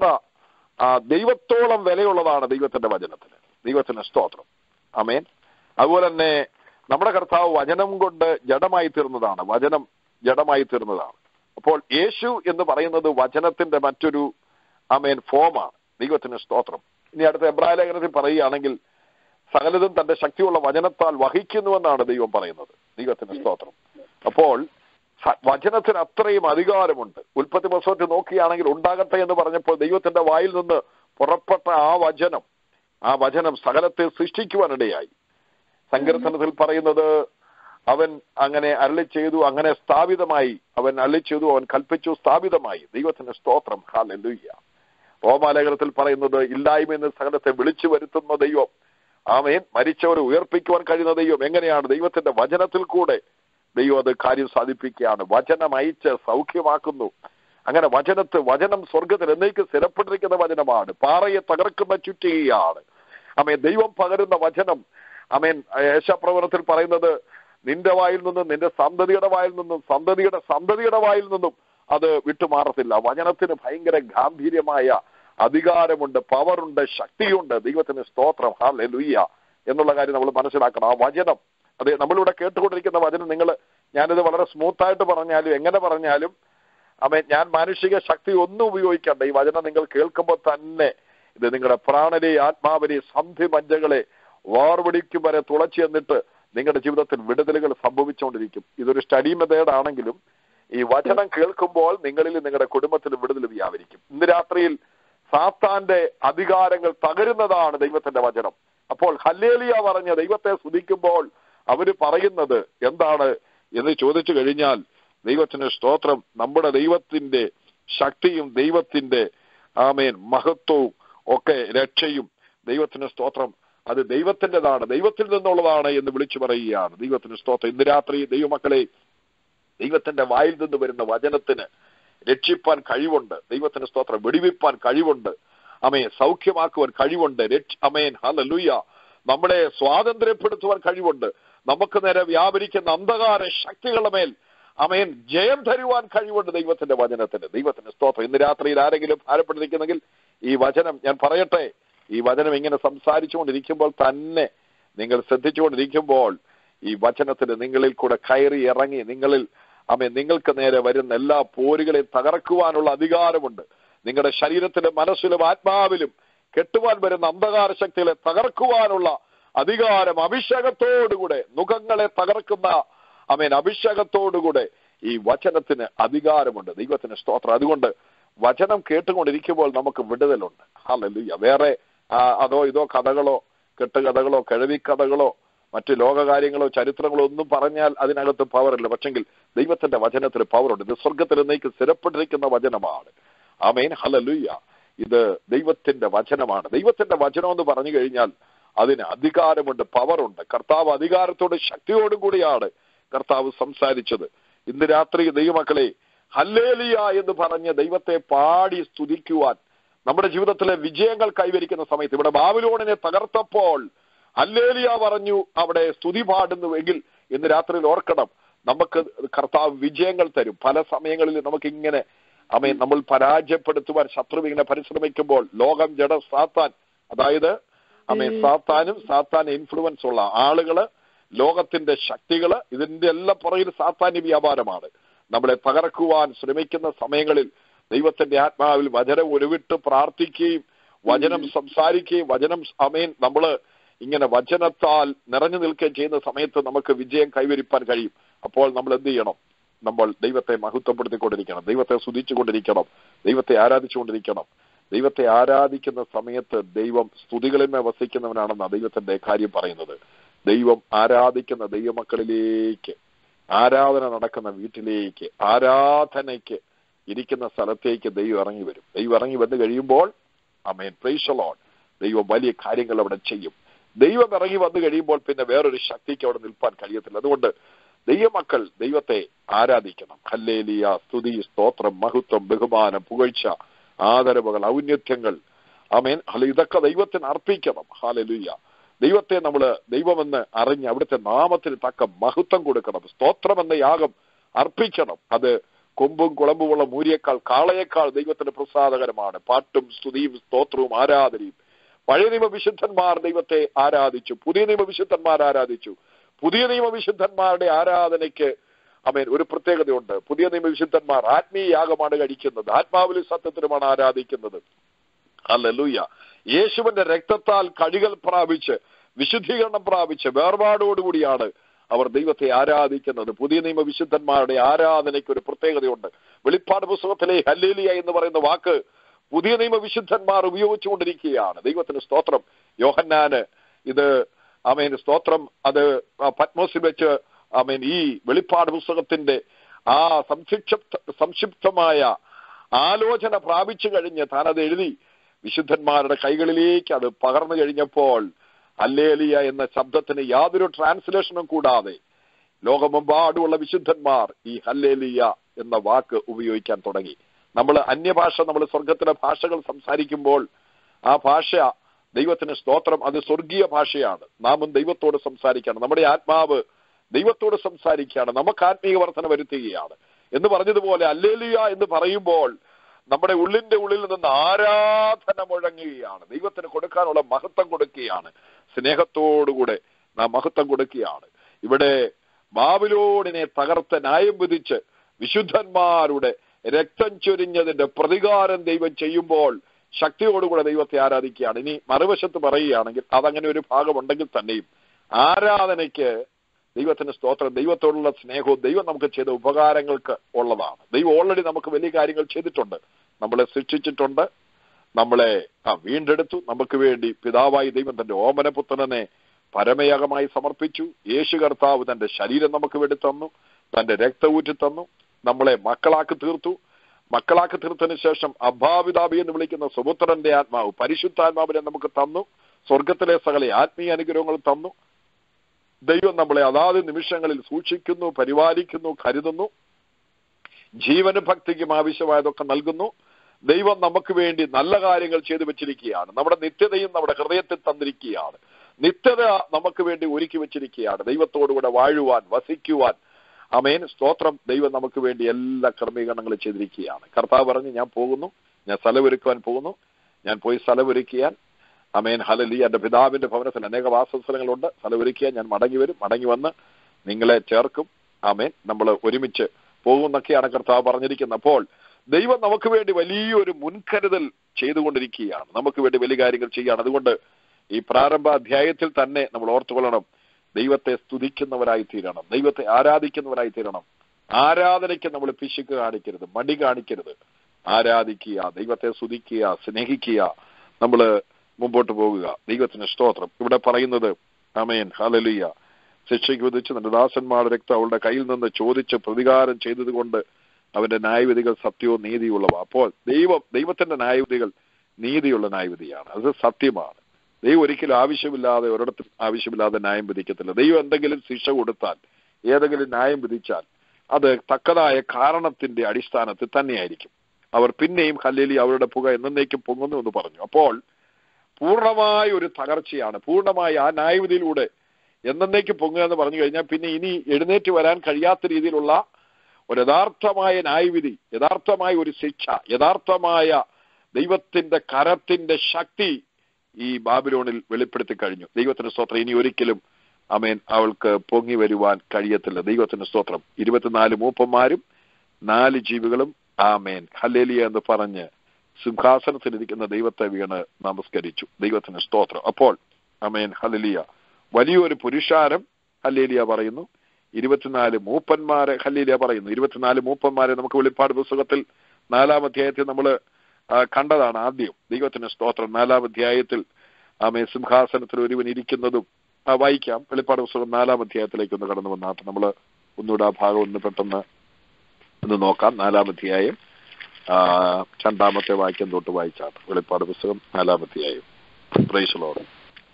Speaker 4: ദൈവത്തോളം വിലയുള്ളതാണ് ദൈവത്തിന്റെ വചനത്തിന്. ദൈവത്തിന് സ്തോത്രം. ആമേൻ. അതുപോലെ തന്നെ നമ്മുടെ കർത്താവ് വചനം കൊണ്ട് ജഡമായി തീർന്നതാണ്. വചനം ജഡമായി തീർന്നതാണ്. അപ്പോൾ യേശു എന്ന് പറയുന്നത് വചനത്തിന്റെ മറ്റൊരു ആമേൻ ഫോമാണ്. ദൈവത്തിന് സ്തോത്രം. ഇനി അടുത്ത എബ്രായ ലേഖനത്തിൽ പറയുകയാണെങ്കിൽ സകലതും തന്റെ ശക്തിയുള്ള വചനത്താൽ വഹിക്കുന്നുവെന്നാണ് ദൈവം പറയുന്നത്. ദൈവത്തിന് സ്തോത്രം. അപ്പോൾ വചനത്തിന് അത്രയും അധികാരമുണ്ട്. ഉൽപ്പത്തി പുസ്തകത്തിൽ നോക്കുകയാണെങ്കിൽ ഉണ്ടാകട്ടെ എന്ന് പറഞ്ഞപ്പോൾ ദൈവത്തിന്റെ വായിൽ നിന്ന് പുറപ്പെട്ട ആ വചനം ആ വചനം സകലത്തെ സൃഷ്ടിക്കുവാനിടയായി. സങ്കീർത്തനത്തിൽ പറയുന്നത് അവൻ അങ്ങനെ അരുളി ചെയ്തു, അങ്ങനെ സ്ഥാപിതമായി. അവൻ അരുളി ചെയ്തു, അവൻ കൽപ്പിച്ചു, സ്ഥാപിതമായി. ദൈവത്തിന് സ്തോത്രം. ഹല്ലേലൂയ. റോമാലേഖനത്തിൽ പറയുന്നത് ഇല്ലായ്മയിൽ നിന്ന് സകലത്തെ വിളിച്ചു വരുത്തുന്ന ദൈവം. ആമേൻ. മരിച്ചവരെ ഉയർപ്പിക്കുവാൻ കഴിയുന്ന ദൈവം. എങ്ങനെയാണ്? ദൈവത്തിന്റെ വചനത്തിൽ കൂടെ ദൈവം അത് കാര്യം സാധിപ്പിക്കുകയാണ്. വചനം അയച്ച് സൗഖ്യമാക്കുന്നു. അങ്ങനെ വചനത്ത് വചനം സ്വർഗത്തിൽ എന്നേക്ക് സ്ഥിരപ്പെട്ടിരിക്കുന്ന വചനമാണ്. പാറയെ തകർക്കുന്ന ചുറ്റികയാണ്. ആമേൻ. ദൈവം പകരുന്ന വചനം. ആമേൻ. യേശാപ്രവചനത്തിൽ പറയുന്നത് നിന്റെ വായിൽ നിന്നും നിന്റെ സന്തതിയുടെ വായിൽ നിന്നും സന്തതിയുടെ സന്തതിയുടെ വായിൽ നിന്നും അത് വിട്ടുമാറത്തില്ല. വചനത്തിന് ഭയങ്കര ഗാംഭീര്യമായ അധികാരമുണ്ട്, പവറുണ്ട്, ശക്തിയുണ്ട്. ദൈവത്തിന് സ്തോത്രം. ഹല്ലേലൂയ എന്നുള്ള കാര്യം നമ്മൾ മനസ്സിലാക്കണം. ആ വചനം, അതെ, നമ്മളിവിടെ കേട്ടുകൊണ്ടിരിക്കുന്ന വചനം, നിങ്ങൾ ഞാനിത് വളരെ സ്മൂത്തായിട്ട് പറഞ്ഞാലും എങ്ങനെ പറഞ്ഞാലും ആമേൻ, ഞാൻ മാനുഷിക ശക്തി ഒന്നും ഉപയോഗിക്കണ്ട. ഈ വചനം നിങ്ങൾ കേൾക്കുമ്പോൾ തന്നെ ഇത് നിങ്ങളുടെ പ്രാണനെയും ആത്മാവിനെയും സന്ധി മജ്ജകളെ വാർവടിക്കും വരെ തുളച്ചു എന്നിട്ട് നിങ്ങളുടെ ജീവിതത്തിൽ വിടുതലുകൾ സംഭവിച്ചുകൊണ്ടിരിക്കും. ഇതൊരു സ്റ്റഡി മെത്തേഡ് ആണെങ്കിലും ഈ വചനം കേൾക്കുമ്പോൾ നിങ്ങളിൽ നിങ്ങളുടെ കുടുംബത്തിൽ വിടുതൽ വ്യാപരിക്കും. ഇന്ന് രാത്രിയിൽ സാത്താന്റെ അധികാരങ്ങൾ തകരുന്നതാണ് ദൈവത്തിന്റെ വചനം. അപ്പോൾ ഹല്ലേലൂയ പറഞ്ഞ ദൈവത്തെ സ്തുതിക്കുമ്പോൾ അവര് പറയുന്നത് എന്താണ് എന്ന് ചോദിച്ചു കഴിഞ്ഞാൽ, ദൈവത്തിന് സ്തോത്രം, നമ്മുടെ ദൈവത്തിന്റെ ശക്തിയും ദൈവത്തിന്റെ ആമേൻ മഹത്വവും ഒക്കെ രക്ഷയും ദൈവത്തിന് സ്തോത്രം അത് ദൈവത്തിൻ്റെതാണ്, ദൈവത്തിൽ നിന്നുള്ളതാണ് എന്ന് വിളിച്ചു പറയുകയാണ്. ദൈവത്തിന് സ്തോത്രം. ഇന്ന് രാത്രി ദൈവമക്കളെ, ദൈവത്തിന്റെ വായിൽ നിന്ന് വരുന്ന വചനത്തിന് രക്ഷിപ്പാൻ കഴിവുണ്ട്. ദൈവത്തിന് സ്തോത്രം. വെടിവെപ്പാൻ കഴിവുണ്ട്. അമേൻ. സൗഖ്യമാക്കുവാൻ കഴിവുണ്ട്. അമേൻ. ഹല്ലേലൂയ. നമ്മളെ സ്വാതന്ത്ര്യപ്പെടുത്തുവാൻ കഴിവുണ്ട്. നമുക്ക് നേരെ വ്യാപരിക്കുന്ന അന്ധകാര ശക്തികളുടെ മേൽ അമേൻ ജയം തരുവാൻ കഴിവുണ്ട് ദൈവത്തിന്റെ വചനത്തിന്. ദൈവത്തിന്റെ സ്തോത്രം. ഇന്ന് രാത്രിയിൽ ആരെങ്കിലും ഭാരപ്പെട്ടിരിക്കുന്നെങ്കിൽ ഈ വചനം ഞാൻ പറയട്ടെ, ഈ വചനം ഇങ്ങനെ സംസാരിച്ചുകൊണ്ടിരിക്കുമ്പോൾ തന്നെ നിങ്ങൾ ശ്രദ്ധിച്ചുകൊണ്ടിരിക്കുമ്പോൾ ഈ വചനത്തിന് നിങ്ങളിൽ കൂടെ കയറി ഇറങ്ങി നിങ്ങളിൽ അമേൻ നിങ്ങൾക്ക് നേരെ വരുന്ന എല്ലാ പോരുകളെയും തകർക്കുവാനുള്ള അധികാരമുണ്ട്. നിങ്ങളുടെ ശരീരത്തിലും മനസ്സിലും ആത്മാവിലും കെട്ടുവാൻ വരുന്ന അന്ധകാര ശക്തികളെ തകർക്കുവാനുള്ള അധികാരം അഭിഷേകത്തോടുകൂടെ, മുഖങ്ങളെ തകർക്കുന്ന അമേൻ അഭിഷേകത്തോടുകൂടെ ഈ വചനത്തിന് അധികാരമുണ്ട്. ദൈവത്തിന് സ്തോത്രം. അതുകൊണ്ട് വചനം കേട്ടുകൊണ്ടിരിക്കുമ്പോൾ നമുക്ക് വിടുതലുണ്ട്. ഹല്ലേലൂയ. വേറെ അതോ ഇതോ കഥകളോ കെട്ടുകഥകളോ കിഴവിക്കഥകളോ മറ്റ് ലോകകാര്യങ്ങളോ ചരിത്രങ്ങളോ ഒന്നും പറഞ്ഞാൽ അതിനകത്ത് പവറില്ല. പക്ഷെങ്കിൽ ദൈവത്തിന്റെ വചനത്തിന് പവറുണ്ട്. ഇത് സ്വർഗത്തിൽ എന്നേക്ക് സ്ഥിരപ്പെട്ടിരിക്കുന്ന വചനമാണ്. ആമേൻ. ഹല്ലേലൂയ. ഇത് ദൈവത്തിന്റെ വചനമാണ്. ദൈവത്തിന്റെ വചനം എന്ന് പറഞ്ഞു കഴിഞ്ഞാൽ അതിന് അധികാരമുണ്ട്, പവറുണ്ട്. കർത്താവ് അധികാരത്തോടും ശക്തിയോടും കൂടിയാണ് കർത്താവ് സംസാരിച്ചത്. ഇന്ന് രാത്രി ദൈവമക്കളെ, ഹല്ലേലൂയ എന്ന് പറഞ്ഞ് ദൈവത്തെ പാടി സ്തുതിക്കുവാൻ, നമ്മുടെ ജീവിതത്തിലെ വിജയങ്ങൾ കൈവരിക്കുന്ന സമയത്ത്, ഇവിടെ ബാബിലോണിനെ തകർത്തപ്പോൾ ഹല്ലേലൂയ പറഞ്ഞു അവിടെ സ്തുതി പാടുന്നുവെങ്കിൽ ഇന്ന് രാത്രിയിൽ ഓർക്കണം, നമുക്ക് കർത്താവ് വിജയങ്ങൾ തരും. പല സമയങ്ങളിൽ നമുക്ക് ഇങ്ങനെ അമേ നമ്മൾ പരാജയപ്പെടുത്തുവാൻ ശത്രു ഇങ്ങനെ പരിശ്രമിക്കുമ്പോൾ ലോകം, ജഡ, സാത്താൻ, അതായത് അമേ സാത്താനും സാത്താൻ ഇൻഫ്ലുവൻസ് ഉള്ള ആളുകള്, ലോകത്തിന്റെ ശക്തികള്, ഇതിന്റെ എല്ലാം പുറകിൽ സാത്താന്യ വ്യാപാരമാണ്. നമ്മളെ തകർക്കുവാൻ ശ്രമിക്കുന്ന സമയങ്ങളിൽ ദൈവത്തിന്റെ ആത്മാവിൽ വചനം ഉരുവിട്ട് പ്രാർത്ഥിക്കുകയും വചനം സംസാരിക്കുകയും വചനം അമേൻ നമ്മള് ഇങ്ങനെ വചനത്താൽ നിറഞ്ഞു നിൽക്കുകയും ചെയ്യുന്ന സമയത്ത് നമുക്ക് വിജയം കൈവരിപ്പാൻ കഴിയും. അപ്പോൾ നമ്മൾ എന്ത് ചെയ്യണം? നമ്മൾ ദൈവത്തെ മഹത്വപ്പെടുത്തിക്കൊണ്ടിരിക്കണം, ദൈവത്തെ സ്തുതിച്ചുകൊണ്ടിരിക്കണം, ദൈവത്തെ ആരാധിച്ചുകൊണ്ടിരിക്കണം. ദൈവത്തെ ആരാധിക്കുന്ന സമയത്ത് ദൈവം സ്തുതികളിന്മേൽ വസിക്കുന്നവനാണെന്നാണ് ദൈവത്തിന്റെ കാര്യം പറയുന്നത്. ദൈവം ആരാധിക്കുന്ന ദൈവമക്കളിലേക്ക്, ആരാധന നടക്കുന്ന വീട്ടിലേക്ക്, ആരാധനയ്ക്ക് ഇരിക്കുന്ന സ്ഥലത്തേക്ക് ദൈവം ഇറങ്ങി വരും. ദൈവം ഇറങ്ങി വന്നു കഴിയുമ്പോൾ ആമേൻ, പ്രൈസ് ദി ലോർഡ്, ദൈവം വലിയ കാര്യങ്ങൾ അവിടെ ചെയ്യും. ദൈവം ഇറങ്ങി വന്നു കഴിയുമ്പോൾ പിന്നെ വേറൊരു ശക്തിക്ക് അവിടെ നിൽപ്പാൻ കഴിയത്തില്ല. അതുകൊണ്ട് ദൈവമക്കൾ ദൈവത്തെ ആരാധിക്കണം. ഹല്ലേലൂയ, സ്തുതി, സ്തോത്രം, മഹത്വം, ബഹുമാനം, പുകഴ്ച, ആദരവുകൾ, ഔന്നത്യങ്ങൾ, ആമേൻ, ഇതൊക്കെ ദൈവത്തിന് അർപ്പിക്കണം. ഹല്ലേലൂയ. ദൈവത്തെ നമ്മൾ ദൈവമെന്ന് അറിഞ്ഞ് അവിടുത്തെ നാമത്തിന് തക്ക മഹത്വം കൊടുക്കണം. സ്തോത്രം എന്ന യാഗം അർപ്പിക്കണം. അത് കൊമ്പും കുളമ്പുമുള്ള മൂരിയേക്കാൾ, കാളയേക്കാൾ ദൈവത്തിന് പ്രസാദകരമാണ്. പാട്ടും സ്തുതിയും സ്തോത്രവും ആരാധനയും. പഴയ നിയമ വിശുദ്ധന്മാർ ദൈവത്തെ ആരാധിച്ചു, പുതിയ നിയമ വിശുദ്ധന്മാർ ആരാധിച്ചു. പുതിയ നിയമ വിശുദ്ധന്മാരുടെ ആരാധനയ്ക്ക് ആമേൻ ഒരു പ്രത്യേകതയുണ്ട്. പുതിയ നിയമ വിശുദ്ധന്മാർ ആത്മീയ യാഗമാണ് കഴിക്കുന്നത്, ആത്മാവിലും സത്യത്തിലുമാണ് ആരാധിക്കുന്നത്. ഹല്ലേലൂയ. യേശുവിന്റെ രക്തത്താൽ കഴുകൽ പ്രാപിച്ച് വിശുദ്ധീകരണം പ്രാപിച്ച് വേർപാടോടുകൂടിയാണ് അവർ ദൈവത്തെ ആരാധിക്കുന്നത്. പുതിയ നിയമ വിശുദ്ധന്മാരുടെ ആരാധനയ്ക്ക് ഒരു പ്രത്യേകതയുണ്ട്. വെളിപ്പാട് പുസ്തകത്തിലെ ഹല്ലേലൂയ എന്ന് പറയുന്ന വാക്ക് പുതിയ നിയമ വിശുദ്ധന്മാർ ഉപയോഗിച്ചുകൊണ്ടിരിക്കുകയാണ്. ദൈവത്തിന് സ്തോത്രം. യോഹന്നാന് ഇത് ആമേൻ സ്തോത്രം, അത് പത്മോസിൽ വെച്ച് ആമേൻ ഈ വെളിപ്പാട് പുസ്തകത്തിന്റെ ആ സംക്ഷിപ്ത സംക്ഷിപ്തമായ ആലോചന പ്രാപിച്ചു കഴിഞ്ഞ് താനത് എഴുതി വിശുദ്ധന്മാരുടെ കൈകളിലേക്ക് അത് പകർന്നു കഴിഞ്ഞപ്പോൾ ഹല്ലേലൂയ എന്ന ശബ്ദത്തിന് യാതൊരു ട്രാൻസ്ലേഷനും കൂടാതെ ലോകമെമ്പാടുമുള്ള വിശുദ്ധന്മാർ ഈ ഹല്ലേലൂയ എന്ന വാക്ക് ഉപയോഗിക്കാൻ തുടങ്ങി. നമ്മൾ അന്യഭാഷ, നമ്മൾ സ്വർഗത്തിലെ ഭാഷകൾ സംസാരിക്കുമ്പോൾ ആ ഭാഷ ദൈവത്തിന് സ്തോത്രം, അത് സ്വർഗീയ ഭാഷയാണ്. നാമും ദൈവത്തോട് സംസാരിക്കുകയാണ്, നമ്മുടെ ആത്മാവ് ദൈവത്തോട് സംസാരിക്കുകയാണ്, നമുക്ക് ആത്മീയ വർധന വരുത്തുകയാണ് എന്ന് പറഞ്ഞതുപോലെ ഹല്ലേലൂയ എന്ന് പറയുമ്പോൾ നമ്മുടെ ഉള്ളിന്റെ ഉള്ളിൽ നിന്ന് ആരാധന മുഴങ്ങുകയാണ്. ദൈവത്തിന് കൊടുക്കാനുള്ള മഹത്വം കൊടുക്കുകയാണ്. സ്നേഹത്തോടുകൂടെ നാം മഹത്വം കൊടുക്കുകയാണ്. ഇവിടെ ബാബിലോണിനെ തകർത്ത് ന്യായം വിധിച്ച് വിശുദ്ധന്മാരുടെ രക്തം ചൊരിഞ്ഞതിന്റെ പ്രതികാരം ദൈവം ചെയ്യുമ്പോൾ ശക്തിയോടുകൂടെ ദൈവത്തെ ആരാധിക്കുകയാണ്. ഇനി മറുവശത്ത് പറയുകയാണെങ്കിൽ അതങ്ങനെ ഒരു ഭാഗമുണ്ടെങ്കിൽ തന്നെയും ആരാധനയ്ക്ക് ദൈവത്തിന് സ്തോത്രം, ദൈവത്തോടുള്ള സ്നേഹവും ദൈവം നമുക്ക് ചെയ്ത ഉപകാരങ്ങൾക്ക് ഉള്ളതാണ്. ദൈവം ഓൾറെഡി നമുക്ക് വലിയ കാര്യങ്ങൾ ചെയ്തിട്ടുണ്ട്. നമ്മളെ സൃഷ്ടിച്ചിട്ടുണ്ട്, നമ്മളെ ആ വീണ്ടെടുത്തു, നമുക്ക് വേണ്ടി പിതാവായി ദൈവം തന്റെ ഓമനപുത്രനെ പരമയാഗമായി സമർപ്പിച്ചു. യേശു കർത്താവ് തന്റെ ശരീരം നമുക്ക് വേണ്ടി തന്നു, തന്റെ രക്തം ഊറ്റി തന്നു, നമ്മളെ മക്കളാക്കി തീർത്തു. മക്കളാക്കി തീർത്തതിന് ശേഷം അബ്ബാ പിതാവേ എന്ന് വിളിക്കുന്ന സുപുത്രന്റെ ആത്മാവ് പരിശുദ്ധാത്മാവിനെ നമുക്ക് തന്നു. സ്വർഗത്തിലെ സകല ആത്മീയ അനുഗ്രഹങ്ങൾ തന്നു. ദൈവം നമ്മളെ അതാത് നിമിഷങ്ങളിൽ സൂക്ഷിക്കുന്നു, പരിപാലിക്കുന്നു, കരുതുന്നു. ജീവനും ഭക്തിക്കും ആവശ്യമായതൊക്കെ നൽകുന്നു. ദൈവം നമുക്ക് വേണ്ടി നല്ല കാര്യങ്ങൾ ചെയ്തു വെച്ചിരിക്കുകയാണ്. നമ്മുടെ നിത്യതയും നമ്മുടെ ഹൃദയത്തിൽ തന്നിരിക്കുകയാണ്. നിത്യത നമുക്ക് വേണ്ടി ഒരുക്കി വെച്ചിരിക്കുകയാണ്. ദൈവത്തോടുകൂടെ വാഴുവാൻ, വസിക്കുവാൻ. ആമേൻ, സ്തോത്രം. ദൈവം നമുക്ക് വേണ്ടി എല്ലാ ക്രമീകരണങ്ങളും ചെയ്തിരിക്കുകയാണ്. കർത്താവ് പറഞ്ഞു, ഞാൻ പോകുന്നു, ഞാൻ സ്ഥലമൊരുക്കുവാൻ പോകുന്നു, ഞാൻ പോയി സ്ഥലമൊരുക്കിയാൽ, ആമേൻ, ഹല്ലേലൂയ, എന്റെ പിതാവിന്റെ ഭവനത്തിൽ അനേക വാസസ്ഥലങ്ങളുണ്ട്, സ്ഥലമൊരുക്കിയാൽ ഞാൻ മടങ്ങി വരും, മടങ്ങി വന്ന് നിങ്ങളെ ചേർക്കും. ആമേൻ, നമ്മൾ ഒരുമിച്ച് പോകുന്നൊക്കെയാണ് കർത്താവ് പറഞ്ഞിരിക്കുന്നത്. അപ്പോൾ ദൈവം നമുക്ക് വേണ്ടി വലിയൊരു മുൻകരുതൽ ചെയ്തുകൊണ്ടിരിക്കുകയാണ്. നമുക്ക് വേണ്ടി വലിയ കാര്യങ്ങൾ ചെയ്യുകയാണ്. അതുകൊണ്ട് ഈ പ്രാരംഭ അധ്യായത്തിൽ തന്നെ നമ്മൾ ഓർത്തുകൊള്ളണം, ദൈവത്തെ സ്തുതിക്കുന്നവരായി തീരണം, ദൈവത്തെ ആരാധിക്കുന്നവരായി തീരണം. ആരാധനയ്ക്ക് നമ്മൾ പിശുക്ക് കാണിക്കരുത്, മടി കാണിക്കരുത്. ആരാധിക്കുക, ദൈവത്തെ സ്തുതിക്കുക, സ്നേഹിക്കുക, നമ്മൾ മുമ്പോട്ട് പോകുക. ദൈവത്തിന് സ്തോത്രം. ഇവിടെ പറയുന്നത്, ആമേൻ, ഹല്ലേലൂയ, ശിക്ഷയ്ക്ക് വിധിച്ച് തന്റെ ദാസന്മാരുടെ രക്തം അവളുടെ കയ്യിൽ നിന്ന് ചോദിച്ച് പ്രതികാരം ചെയ്തത് കൊണ്ട് അവന്റെ ന്യായവിധികൾ സത്യവും നീതിയുള്ളവ. അപ്പോൾ ദൈവം ദൈവത്തിന്റെ ന്യായവിധികൾ നീതിയുള്ള ന്യായവിധിയാണ്, അത് സത്യമാണ്. ദൈവം ഒരിക്കലും ആവശ്യമില്ലാതെ ഒരിടത്തും ആവശ്യമില്ലാതെ ന്യായം വിധിക്കത്തില്ല. ദൈവം എന്തെങ്കിലും ശിക്ഷ കൊടുത്താൽ, ഏതെങ്കിലും ന്യായം വിധിച്ചാൽ അത് തക്കതായ കാരണത്തിന്റെ അടിസ്ഥാനത്തിൽ തന്നെയായിരിക്കും. അവർ പിന്നെയും ഹല്ലേലൂയ അവരുടെ പുക എന്നേക്കും പൊങ്ങുന്നു എന്ന് പറഞ്ഞു. അപ്പോൾ പൂർണ്ണമായ ഒരു തകർച്ചയാണ്. പൂർണ്ണമായ ആ ന്യായവിധിയിലൂടെ എന്നേക്കും പൊങ്ങുക എന്ന് പറഞ്ഞു കഴിഞ്ഞാൽ പിന്നെ ഇനി എഴുന്നേറ്റ് വരാൻ കഴിയാത്ത രീതിയിലുള്ള ഒരു യഥാർത്ഥമായ ന്യായവിധി, യഥാർത്ഥമായ ഒരു ശിക്ഷ, യഥാർത്ഥമായ ദൈവത്തിന്റെ കരത്തിന്റെ ശക്തി ഈ ബാബിലോണിൽ വെളിപ്പെടുത്തി കഴിഞ്ഞു. ദൈവത്തിന്റെ സ്തോത്രം. ഇനി ഒരിക്കലും ആമേൻ അവൾക്ക് പൊങ്ങി വരുവാൻ കഴിയത്തില്ല. ദൈവത്തിന്റെ സ്തോത്രം. ഇരുപത്തിനാല് മൂപ്പന്മാരും നാല് ജീവികളും ആമേൻ ഹല്ലേലൂയ എന്ന് പറഞ്ഞ് സിംഹാസനത്തിലിരിക്കുന്ന ദൈവത്തെ വീണ് നമസ്കരിച്ചു. ദൈവത്തിന് സ്തോത്രം. അപ്പോൾ ആമേൻ ഹല്ലേലൂയ വലിയൊരു പുരുഷാരം ഹല്ലേലൂയ പറയുന്നു. ഇരുപത്തിനാല് മൂപ്പന്മാരെ ഹല്ലേലൂയ പറയുന്നു. ഇരുപത്തിനാല് മൂപ്പന്മാരെ നമുക്ക് വെളിപ്പാട് പുസ്തകത്തിൽ നാലാം അധ്യായത്തിൽ നമ്മൾ കണ്ടതാണ് ആദ്യം. ദൈവത്തിന് സ്തോത്രം. നാലാം അധ്യായത്തിൽ ആമേ സിംഹാസനത്തിൽ ഒരുവൻ ഇരിക്കുന്നതും വായിക്കാം. വെളിപ്പാട് പുസ്തകം നാലാം അധ്യായത്തിലേക്ക് ഒന്ന് കടന്നു വന്നാട്ട് നമ്മൾ ഒന്നുകൂടെ ആ ഭാഗം ഒന്ന് പെട്ടെന്ന് ഒന്ന് നോക്കാം. നാലാം അധ്യായം രണ്ടാമത്തെ വാക്യം തൊട്ട് വായിച്ചാട്ട്. വെളിപ്പാട് പുസ്തകം നാലാം അധ്യായം. Praise the lord.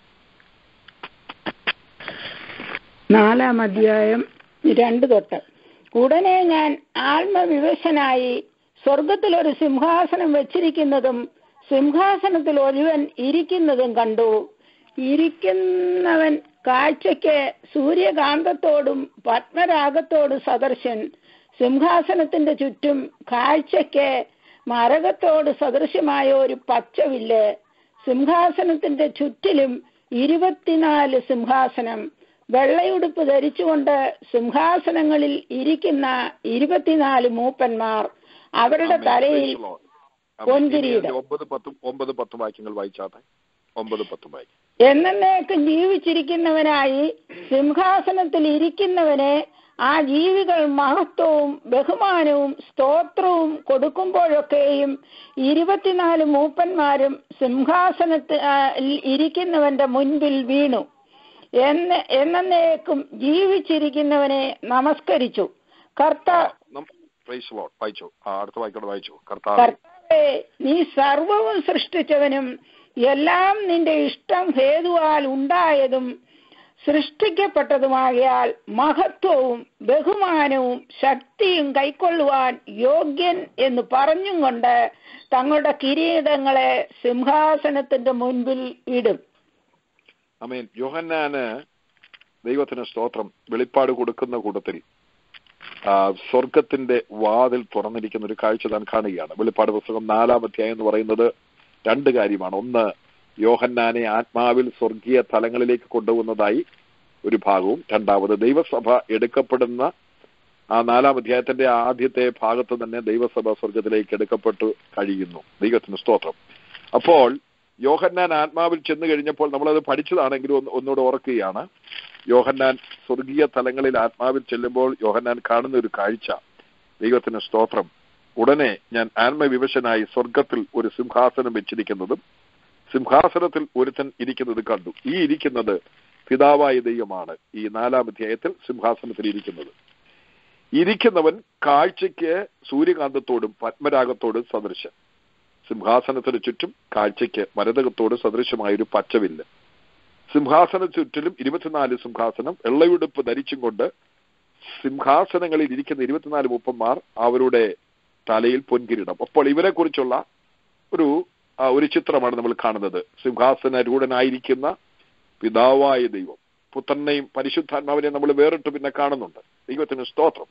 Speaker 5: നാലാം അധ്യായം രണ്ട് തൊട്ട്. ഉടനെ ഞാൻ ആത്മവിവശനായി സ്വർഗത്തിലൊരു സിംഹാസനം വെച്ചിരിക്കുന്നതും സിംഹാസനത്തിൽ ഒരുവൻ ഇരിക്കുന്നതും കണ്ടു. ഇരിക്കുന്നവൻ കാഴ്ചയ്ക്ക് സൂര്യകാന്തത്തോടും പത്മരാഗത്തോടും സദൃശൻ. സിംഹാസനത്തിന്റെ ചുറ്റും കാഴ്ചയ്ക്ക് മരകത്തോട് സദൃശ്യമായ ഒരു പച്ചവില്ല്. സിംഹാസനത്തിന്റെ ചുറ്റിലും ഇരുപത്തിനാല് സിംഹാസനം. വെള്ളയുടുപ്പ് ധരിച്ചുകൊണ്ട് സിംഹാസനങ്ങളിൽ ഇരിക്കുന്ന ഇരുപത്തിനാല് മൂപ്പന്മാർ. അവരുടെ തലയിൽ പൊൻകിരീടം. എന്നേക്കും ജീവിച്ചിരിക്കുന്നവനായി സിംഹാസനത്തിൽ ഇരിക്കുന്നവനെ ആ ജീവികൾ മഹത്വവും ബഹുമാനവും സ്തോത്രവും കൊടുക്കുമ്പോഴൊക്കെയും ഇരുപത്തിനാല് മൂപ്പന്മാരും സിംഹാസനത്തിൽ ഇരിക്കുന്നവന്റെ മുൻപിൽ വീണു. എന്ന് എന്നേക്കും ജീവിച്ചിരിക്കുന്നവനെ നമസ്കരിച്ചു. കർത്താവേ, നീ സർവവും സൃഷ്ടിച്ചവനും എല്ലാം നിന്റെ ഇഷ്ടം ഹേതുവാൽ ഉണ്ടായതും സൃഷ്ടിക്കപ്പെട്ടതുമാകിയാൽ മഹത്വവും ബഹുമാനവും ശക്തിയും കൈക്കൊള്ളുവാൻ യോഗ്യൻ എന്ന് പറഞ്ഞും കൊണ്ട് തങ്ങളുടെ കിരീടങ്ങളെ സിംഹാസനത്തിന്റെ മുൻപിൽ ഇടും.
Speaker 4: ആമേൻ. യോഹന്നാന് ദൈവത്തിന് സ്തോത്രം വെളിപ്പാട് കൊടുക്കുന്ന കൂട്ടത്തിൽ സ്വർഗത്തിന്റെ വാതിൽ തുറന്നിരിക്കുന്ന ഒരു കാഴ്ച താൻ കാണുകയാണ്. വെളിപ്പാട് പുസ്തകം നാലാം അധ്യായം എന്ന് പറയുന്നത് രണ്ട് കാര്യമാണ്. ഒന്ന്, യോഹന്നാനെ ആത്മാവിൽ സ്വർഗീയ തലങ്ങളിലേക്ക് കൊണ്ടുപോകുന്നതായി ഒരു ഭാഗവും, രണ്ടാമത് ദൈവസഭ എടുക്കപ്പെടുന്ന ആ നാലാം അധ്യായത്തിന്റെ ആദ്യത്തെ ഭാഗത്ത് തന്നെ ദൈവസഭ സ്വർഗത്തിലേക്ക് എടുക്കപ്പെട്ടു കഴിയുന്നു. ദൈവത്തിന് സ്തോത്രം. അപ്പോൾ യോഹന്നാൻ ആത്മാവിൽ ചെന്ന് കഴിഞ്ഞപ്പോൾ നമ്മളത് പഠിച്ചതാണെങ്കിലും ഒന്ന് ഒന്നുകൂടെ ഓർക്കുകയാണ്. യോഹന്നാൻ സ്വർഗീയ തലങ്ങളിൽ ആത്മാവിൽ ചെല്ലുമ്പോൾ യോഹന്നാൻ കാണുന്ന ഒരു കാഴ്ച. ദൈവത്തിന് സ്തോത്രം. ഉടനെ ഞാൻ ആത്മവിവശനായി സ്വർഗത്തിൽ ഒരു സിംഹാസനം വെച്ചിരിക്കുന്നതും സിംഹാസനത്തിൽ ഒരുത്തൻ ഇരിക്കുന്നത് കണ്ടു. ഈ ഇരിക്കുന്നത് പിതാവായ ദൈവമാണ്. ഈ നാലാം അധ്യായത്തിൽ സിംഹാസനത്തിൽ ഇരിക്കുന്നത്. ഇരിക്കുന്നവൻ കാഴ്ചയ്ക്ക് സൂര്യകാന്തത്തോടും പത്മരാഗത്തോടും സദൃശൻ. സിംഹാസനത്തിന് ചുറ്റും കാഴ്ചയ്ക്ക് മരതകത്തോട് സദൃശമായൊരു പച്ചവില്ല്. സിംഹാസന ചുറ്റിലും ഇരുപത്തിനാല് സിംഹാസനം, വെള്ളയുടുപ്പ് ധരിച്ചും കൊണ്ട് സിംഹാസനങ്ങളിൽ ഇരിക്കുന്ന ഇരുപത്തിനാല് മൂപ്പന്മാർ, അവരുടെ തലയിൽ പൊൻകിരീടം. അപ്പോൾ ഇവരെ കുറിച്ചുള്ള ഒരു ഒരു ചിത്രമാണ് നമ്മൾ കാണുന്നത്. സിംഹാസനരൂഢനായിരിക്കുന്ന പിതാവായ ദൈവം, പുത്രനെയും പരിശുദ്ധാത്മാവിനെയും നമ്മൾ വേറിട്ട് പിന്നെ കാണുന്നുണ്ട്. ദൈവത്തിന് സ്തോത്രം.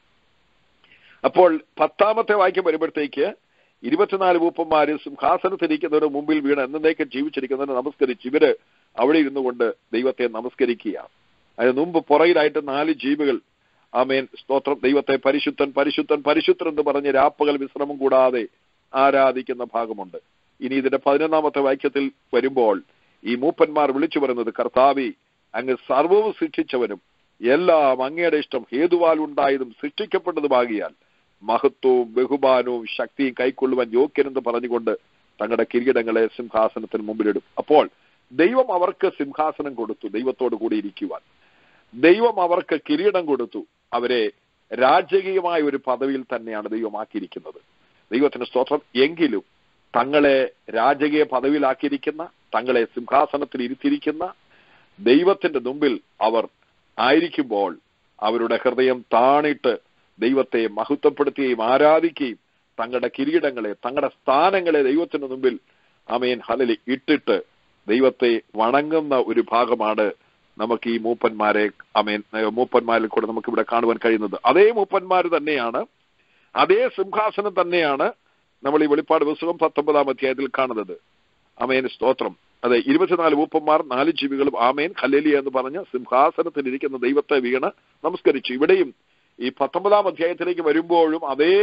Speaker 4: അപ്പോൾ പത്താമത്തെ വാക്യം വരുമ്പോഴത്തേക്ക് ഇരുപത്തിനാല് മൂപ്പന്മാര് സിംഹാസനത്തിരിക്കുന്നവരുടെ മുമ്പിൽ വീണ് എന്നേക്കും ജീവിച്ചിരിക്കുന്നവരെ നമസ്കരിച്ച് ഇവര് അവിടെ ഇരുന്നു കൊണ്ട് ദൈവത്തെ നമസ്കരിക്കുകയാണ്. അതിന് മുമ്പ് പുറയിലായിട്ട് നാല് ജീവികൾ ആമേൻ സ്തോത്രം ദൈവത്തെ പരിശുദ്ധൻ പരിശുദ്ധൻ പരിശുദ്ധൻ എന്ന് പറഞ്ഞ് രാപ്പകൽ വിശ്രമം കൂടാതെ ആരാധിക്കുന്ന ഭാഗമുണ്ട്. ഇനി ഇതിന്റെ പതിനൊന്നാമത്തെ വാക്യത്തിൽ വരുമ്പോൾ ഈ മൂപ്പന്മാർ വിളിച്ചു പറയുന്നത്, കർത്താവേ, അങ്ങ് സർവവും സൃഷ്ടിച്ചവനും എല്ലാം അങ്ങയുടെ ഇഷ്ടം ഹേതുവാൽ ഉണ്ടായതും സൃഷ്ടിക്കപ്പെട്ടതുമാകിയാൽ മഹത്വവും ബഹുമാനവും ശക്തിയും കൈക്കൊള്ളുവാൻ യോഗ്യനെന്ന് പറഞ്ഞുകൊണ്ട് തങ്ങളുടെ കിരീടങ്ങളെ സിംഹാസനത്തിന് മുമ്പിലിടും. അപ്പോൾ ദൈവം അവർക്ക് സിംഹാസനം കൊടുത്തു, ദൈവത്തോട് കൂടി ഇരിക്കുവാൻ. ദൈവം അവർക്ക് കിരീടം കൊടുത്തു. അവരെ രാജകീയമായ ഒരു പദവിയിൽ തന്നെയാണ് ദൈവമാക്കിയിരിക്കുന്നത്. ദൈവത്തിന് സ്തോത്രം. എങ്കിലും തങ്ങളെ രാജകീയ പദവിയിലാക്കിയിരിക്കുന്ന, തങ്ങളെ സിംഹാസനത്തിൽ ഇരുത്തിയിരിക്കുന്ന ദൈവത്തിന്റെ മുമ്പിൽ അവർ ആയിരിക്കുമ്പോൾ അവരുടെ ഹൃദയം താണിട്ട് ദൈവത്തെ മഹത്വപ്പെടുത്തുകയും ആരാധിക്കുകയും തങ്ങളുടെ കിരീടങ്ങളെ, തങ്ങളുടെ സ്ഥാനങ്ങളെ ദൈവത്തിന് മുമ്പിൽ ആമേൻ ഹല്ലേലൂയ ഇട്ടിട്ട് ദൈവത്തെ വണങ്ങുന്ന ഒരു ഭാഗമാണ് നമുക്ക് ഈ മൂപ്പന്മാരെ ആമേൻ മൂപ്പന്മാരിൽ കൂടെ നമുക്ക് ഇവിടെ കാണുവാൻ കഴിയുന്നത്. അതേ മൂപ്പന്മാർ തന്നെയാണ്, അതേ സിംഹാസനം തന്നെയാണ് നമ്മൾ ഈ വെളിപ്പാട് പുസ്തകം പത്തൊമ്പതാം അധ്യായത്തിൽ കാണുന്നത്. ആമേൻ സ്തോത്രം. അതെ, ഇരുപത്തിനാല് മൂപ്പന്മാർ നാല് ജീവികളും ആമേൻ ഹല്ലേലൂയ എന്ന് പറഞ്ഞ് സിംഹാസനത്തിൽ ഇരിക്കുന്ന ദൈവത്തെ വീണ് നമസ്കരിച്ചു. ഇവിടെയും ഈ പത്തൊമ്പതാം അധ്യായത്തിലേക്ക് വരുമ്പോഴും അതേ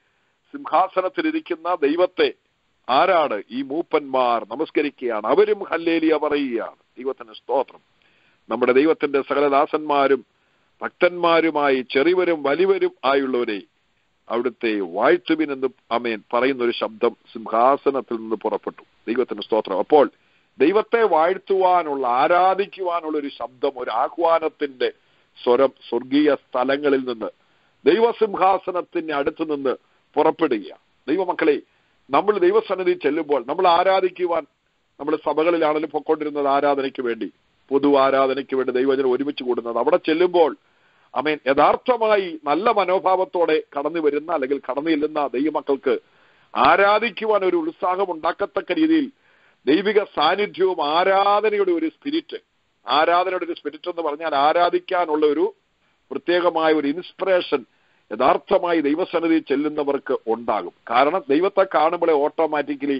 Speaker 4: സിംഹാസനത്തിലിരിക്കുന്ന ദൈവത്തെ ആരാണ് ഈ മൂപ്പന്മാർ നമസ്കരിക്കുകയാണ്. അവരും ഹല്ലേലൂയ പറയുകയാണ്. ദൈവത്തിന് സ്തോത്രം. നമ്മുടെ ദൈവത്തിന്റെ സകലദാസന്മാരും ഭക്തന്മാരുമായി ചെറിയവരും വലിയവരും ആയുള്ളവരെ അവിടുത്തെ വാഴ്ത്തുവിനെന്ന് ആമേൻ പറയുന്ന ഒരു ശബ്ദം സിംഹാസനത്തിൽ നിന്ന് പുറപ്പെട്ടു. ദൈവത്തിന് സ്തോത്രം. അപ്പോൾ ദൈവത്തെ വാഴ്ത്തുവാനുള്ള, ആരാധിക്കുവാനുള്ള ഒരു ശബ്ദം, ഒരു ആഹ്വാനത്തിന്റെ സ്വരം സ്വർഗീയ സ്ഥലങ്ങളിൽ നിന്ന്, ദൈവസിംഹാസനത്തിന് അടുത്ത് നിന്ന് പുറപ്പെടുകയാണ്. ദൈവമക്കളെ, നമ്മൾ ദൈവസന്നിധി ചെല്ലുമ്പോൾ നമ്മൾ ആരാധിക്കുവാൻ, നമ്മൾ സഭകളിലാണെങ്കിലും പൊക്കൊണ്ടിരുന്നത് ആരാധനയ്ക്ക് വേണ്ടി, പൊതു ആരാധനയ്ക്ക് വേണ്ടി ദൈവജനം ഒരുമിച്ച് കൂടുന്നത്. അവിടെ ചെല്ലുമ്പോൾ ആമേൻ യഥാർത്ഥമായി നല്ല മനോഭാവത്തോടെ കടന്നു വരുന്ന അല്ലെങ്കിൽ കടന്നു ചെല്ലുന്ന ദൈവമക്കൾക്ക് ആരാധിക്കുവാൻ ഒരു ഉത്സാഹം ഉണ്ടാക്കത്തക്ക രീതിയിൽ ദൈവിക സാന്നിധ്യവും ആരാധനയുടെ ഒരു സ്പിരിറ്റ്, ആരാധനയുടെ ഒരു സ്പിരിറ്റ് എന്ന് പറഞ്ഞാൽ ആരാധിക്കാനുള്ള ഒരു പ്രത്യേകമായ ഒരു ഇൻസ്പിറേഷൻ യഥാർത്ഥമായി ദൈവസന്നിധി ചെല്ലുന്നവർക്ക് ഉണ്ടാകും. കാരണം ദൈവത്തെ കാണുമ്പോഴേ ഓട്ടോമാറ്റിക്കലി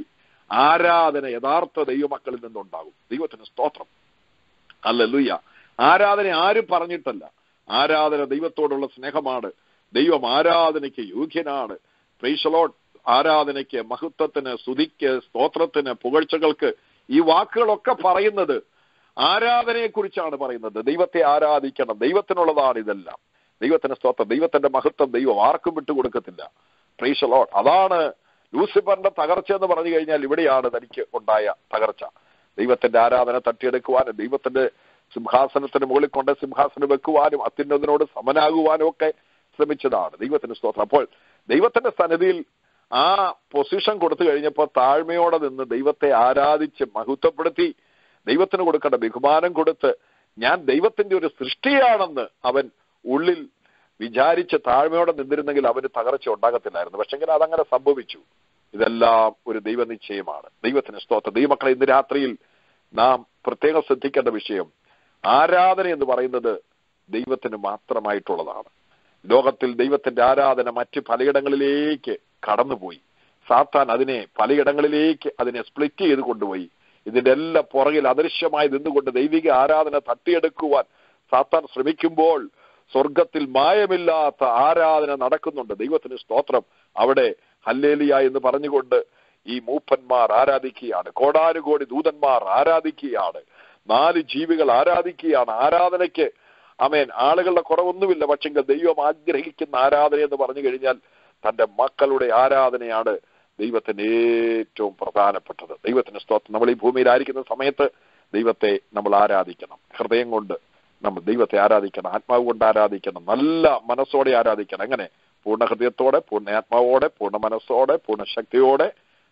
Speaker 4: ആരാധന യഥാർത്ഥ ദൈവമക്കളിൽ നിന്നുണ്ടാകും. ദൈവത്തിന് സ്തോത്രം. ഹല്ലേലൂയ. ആരാധന ആരും പറഞ്ഞിട്ടല്ല, ആരാധന ദൈവത്തോടുള്ള സ്നേഹമാണ്. ദൈവം ആരാധനയ്ക്ക് യോഗ്യനാണ്. Price the Lord. ആരാധനയ്ക്ക്, മഹത്വത്തിന്, സ്തുതിക്ക്, സ്തോത്രത്തിന്, പുകഴ്ചകൾക്ക് ഈ വാക്കുകളൊക്കെ പറയുന്നത് ആരാധനയെ കുറിച്ചാണ് പറയുന്നത്. ദൈവത്തെ ആരാധിക്കണം, ദൈവത്തിനുള്ളതാണ് ഇതെല്ലാം. ദൈവത്തിന്റെ സ്തോത്രം. ദൈവത്തിന്റെ മഹത്വം ദൈവം ആർക്കും വിട്ടുകൊടുക്കത്തില്ല. Price the Lord. അതാണ് ലൂസിഫറിന്റെ തകർച്ച എന്ന് പറഞ്ഞു കഴിഞ്ഞാൽ ഇവിടെയാണ് തനിക്ക് ഉണ്ടായ തകർച്ച. ദൈവത്തിന്റെ ആരാധന തട്ടിയെടുക്കുവാനും ദൈവത്തിന്റെ സിംഹാസനത്തിന് മുകളിൽ കൊണ്ട് സിംഹാസനം വെക്കുവാനും അത്യുന്നതനോട് സമനാകുവാനും ഒക്കെ ശ്രമിച്ചതാണ്. ദൈവത്തിന്റെ സ്തോത്രം. അപ്പോൾ ദൈവത്തിന്റെ സന്നിധിയിൽ ആ പൊസിഷൻ കൊടുത്തു കഴിഞ്ഞപ്പോൾ താഴ്മയോടെ നിന്ന് ദൈവത്തെ ആരാധിച്ച് മഹത്വപ്പെടുത്തി ദൈവത്തിന് കൊടുക്കേണ്ട ബഹുമാനം കൊടുത്ത് ഞാൻ ദൈവത്തിന്റെ ഒരു സൃഷ്ടിയാണെന്ന് അവൻ ഉള്ളിൽ വിചാരിച്ച് താഴ്മയോടെ നിന്നിരുന്നെങ്കിൽ അവന് തകർച്ച ഉണ്ടാകത്തില്ലായിരുന്നു. പക്ഷെങ്കിൽ അതങ്ങനെ സംഭവിച്ചു. ഇതെല്ലാം ഒരു ദൈവനിശ്ചയമാണ്. ദൈവത്തിന് സ്തോത്രം. ദൈവമക്കളെ, ഇന്ന് രാത്രിയിൽ നാം പ്രത്യേകം ശ്രദ്ധിക്കേണ്ട വിഷയം, ആരാധന എന്ന് പറയുന്നത് ദൈവത്തിന് മാത്രമായിട്ടുള്ളതാണ്. ലോകത്തിൽ ദൈവത്തിന്റെ ആരാധന മറ്റ് പലയിടങ്ങളിലേക്ക് കടന്നുപോയി. സാത്താൻ അതിനെ പലയിടങ്ങളിലേക്ക് അതിനെ സ്പ്ലിറ്റ് ചെയ്ത് കൊണ്ടുപോയി. ഇതിന്റെ എല്ലാം പുറകിൽ അദൃശ്യമായി നിന്നുകൊണ്ട് ദൈവിക ആരാധന തട്ടിയെടുക്കുവാൻ സാത്താൻ ശ്രമിക്കുമ്പോൾ സ്വർഗത്തിൽ മായമില്ലാത്ത ആരാധന നടക്കുന്നുണ്ട്. ദൈവത്തിന് സ്തോത്രം. അവിടെ ഹല്ലേലൂയ എന്ന് പറഞ്ഞുകൊണ്ട് ഈ മൂപ്പന്മാർ ആരാധിക്കുകയാണ്, കോടാനുകോടി ദൂതന്മാർ ആരാധിക്കുകയാണ്, നാല് ജീവികൾ ആരാധിക്കുകയാണ്. ആരാധനയ്ക്ക് ആമേൻ ആളുകളുടെ കുറവൊന്നുമില്ല. പക്ഷെങ്കിൽ ദൈവം ആഗ്രഹിക്കുന്ന ആരാധന എന്ന് പറഞ്ഞു കഴിഞ്ഞാൽ തന്റെ മക്കളുടെ ആരാധനയാണ് ദൈവത്തിന് ഏറ്റവും പ്രധാനപ്പെട്ടത്. ദൈവത്തിന് സ്തോത്രം. നമ്മൾ ഈ ഭൂമിയിലായിരിക്കുന്ന സമയത്ത് ദൈവത്തെ നമ്മൾ ആരാധിക്കണം. ഹൃദയം കൊണ്ട് നമ്മൾ ദൈവത്തെ ആരാധിക്കണം, ആത്മാവ് കൊണ്ട് ആരാധിക്കണം, നല്ല മനസ്സോടെ ആരാധിക്കണം. എങ്ങനെ? പൂർണ്ണ ഹൃദയത്തോടെ, പൂർണ്ണ ആത്മാവോടെ, പൂർണ്ണ മനസ്സോടെ, പൂർണ്ണ ശക്തിയോടെ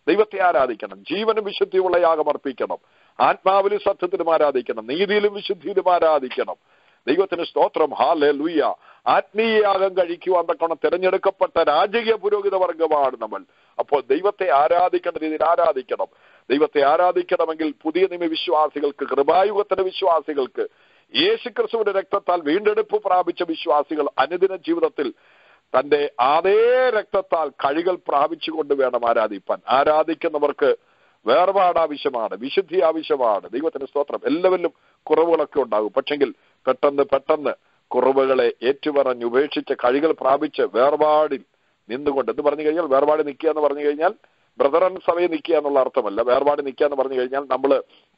Speaker 4: ദൈവത്തെ ആരാധിക്കണം. ജീവനും വിശുദ്ധിയുള്ള യാഗം അർപ്പിക്കണം. ആത്മാവിലും സത്യത്തിലും ആരാധിക്കണം. നീതിയിലും വിശുദ്ധിയിലും ആരാധിക്കണം. ദൈവത്തിന് സ്തോത്രം. ഹല്ലേലൂയ. ആത്മീയ യാഗം കഴിക്കുവാൻ തക്കവണ്ണം തിരഞ്ഞെടുക്കപ്പെട്ട രാജകീയ പുരോഹിത വർഗമാണ് നമ്മൾ. അപ്പോൾ ദൈവത്തെ ആരാധിക്കേണ്ട രീതിയിൽ ആരാധിക്കണം. ദൈവത്തെ ആരാധിക്കണമെങ്കിൽ പുതിയ നിയമ വിശ്വാസികൾക്ക്, കൃപായുഗത്തിന്റെ വിശ്വാസികൾക്ക്, യേശുക്രിസ്തുവിന്റെ രക്തത്താൽ വീണ്ടെടുപ്പ് പ്രാപിച്ച വിശ്വാസികൾ അനുദിന ജീവിതത്തിൽ തന്റെ അതേ രക്തത്താൽ കഴുകൽ പ്രാപിച്ചുകൊണ്ട് വേണം ആരാധിപ്പാൻ. ആരാധിക്കുന്നവർക്ക് വേർപാട് ആവശ്യമാണ്, വിശുദ്ധി ആവശ്യമാണ്. ദൈവത്തിന്റെ സ്തോത്രം. എല്ലാവരിലും കുറവുകളൊക്കെ ഉണ്ടാകും. പക്ഷെങ്കിൽ പെട്ടെന്ന് പെട്ടെന്ന് കുറവുകളെ ഏറ്റുപറഞ്ഞ് ഉപേക്ഷിച്ച് കഴുകൽ പ്രാപിച്ച് വേർപാടിൽ നിന്നുകൊണ്ട്, എന്ന് പറഞ്ഞു കഴിഞ്ഞാൽ വേർപാട് നിൽക്കുക എന്ന് പറഞ്ഞു കഴിഞ്ഞാൽ ബ്രദറൻ സഭയെ നിൽക്കുക എന്നുള്ള അർത്ഥമല്ല. വേർപാട് നിൽക്കുക എന്ന് പറഞ്ഞു കഴിഞ്ഞാൽ നമ്മള്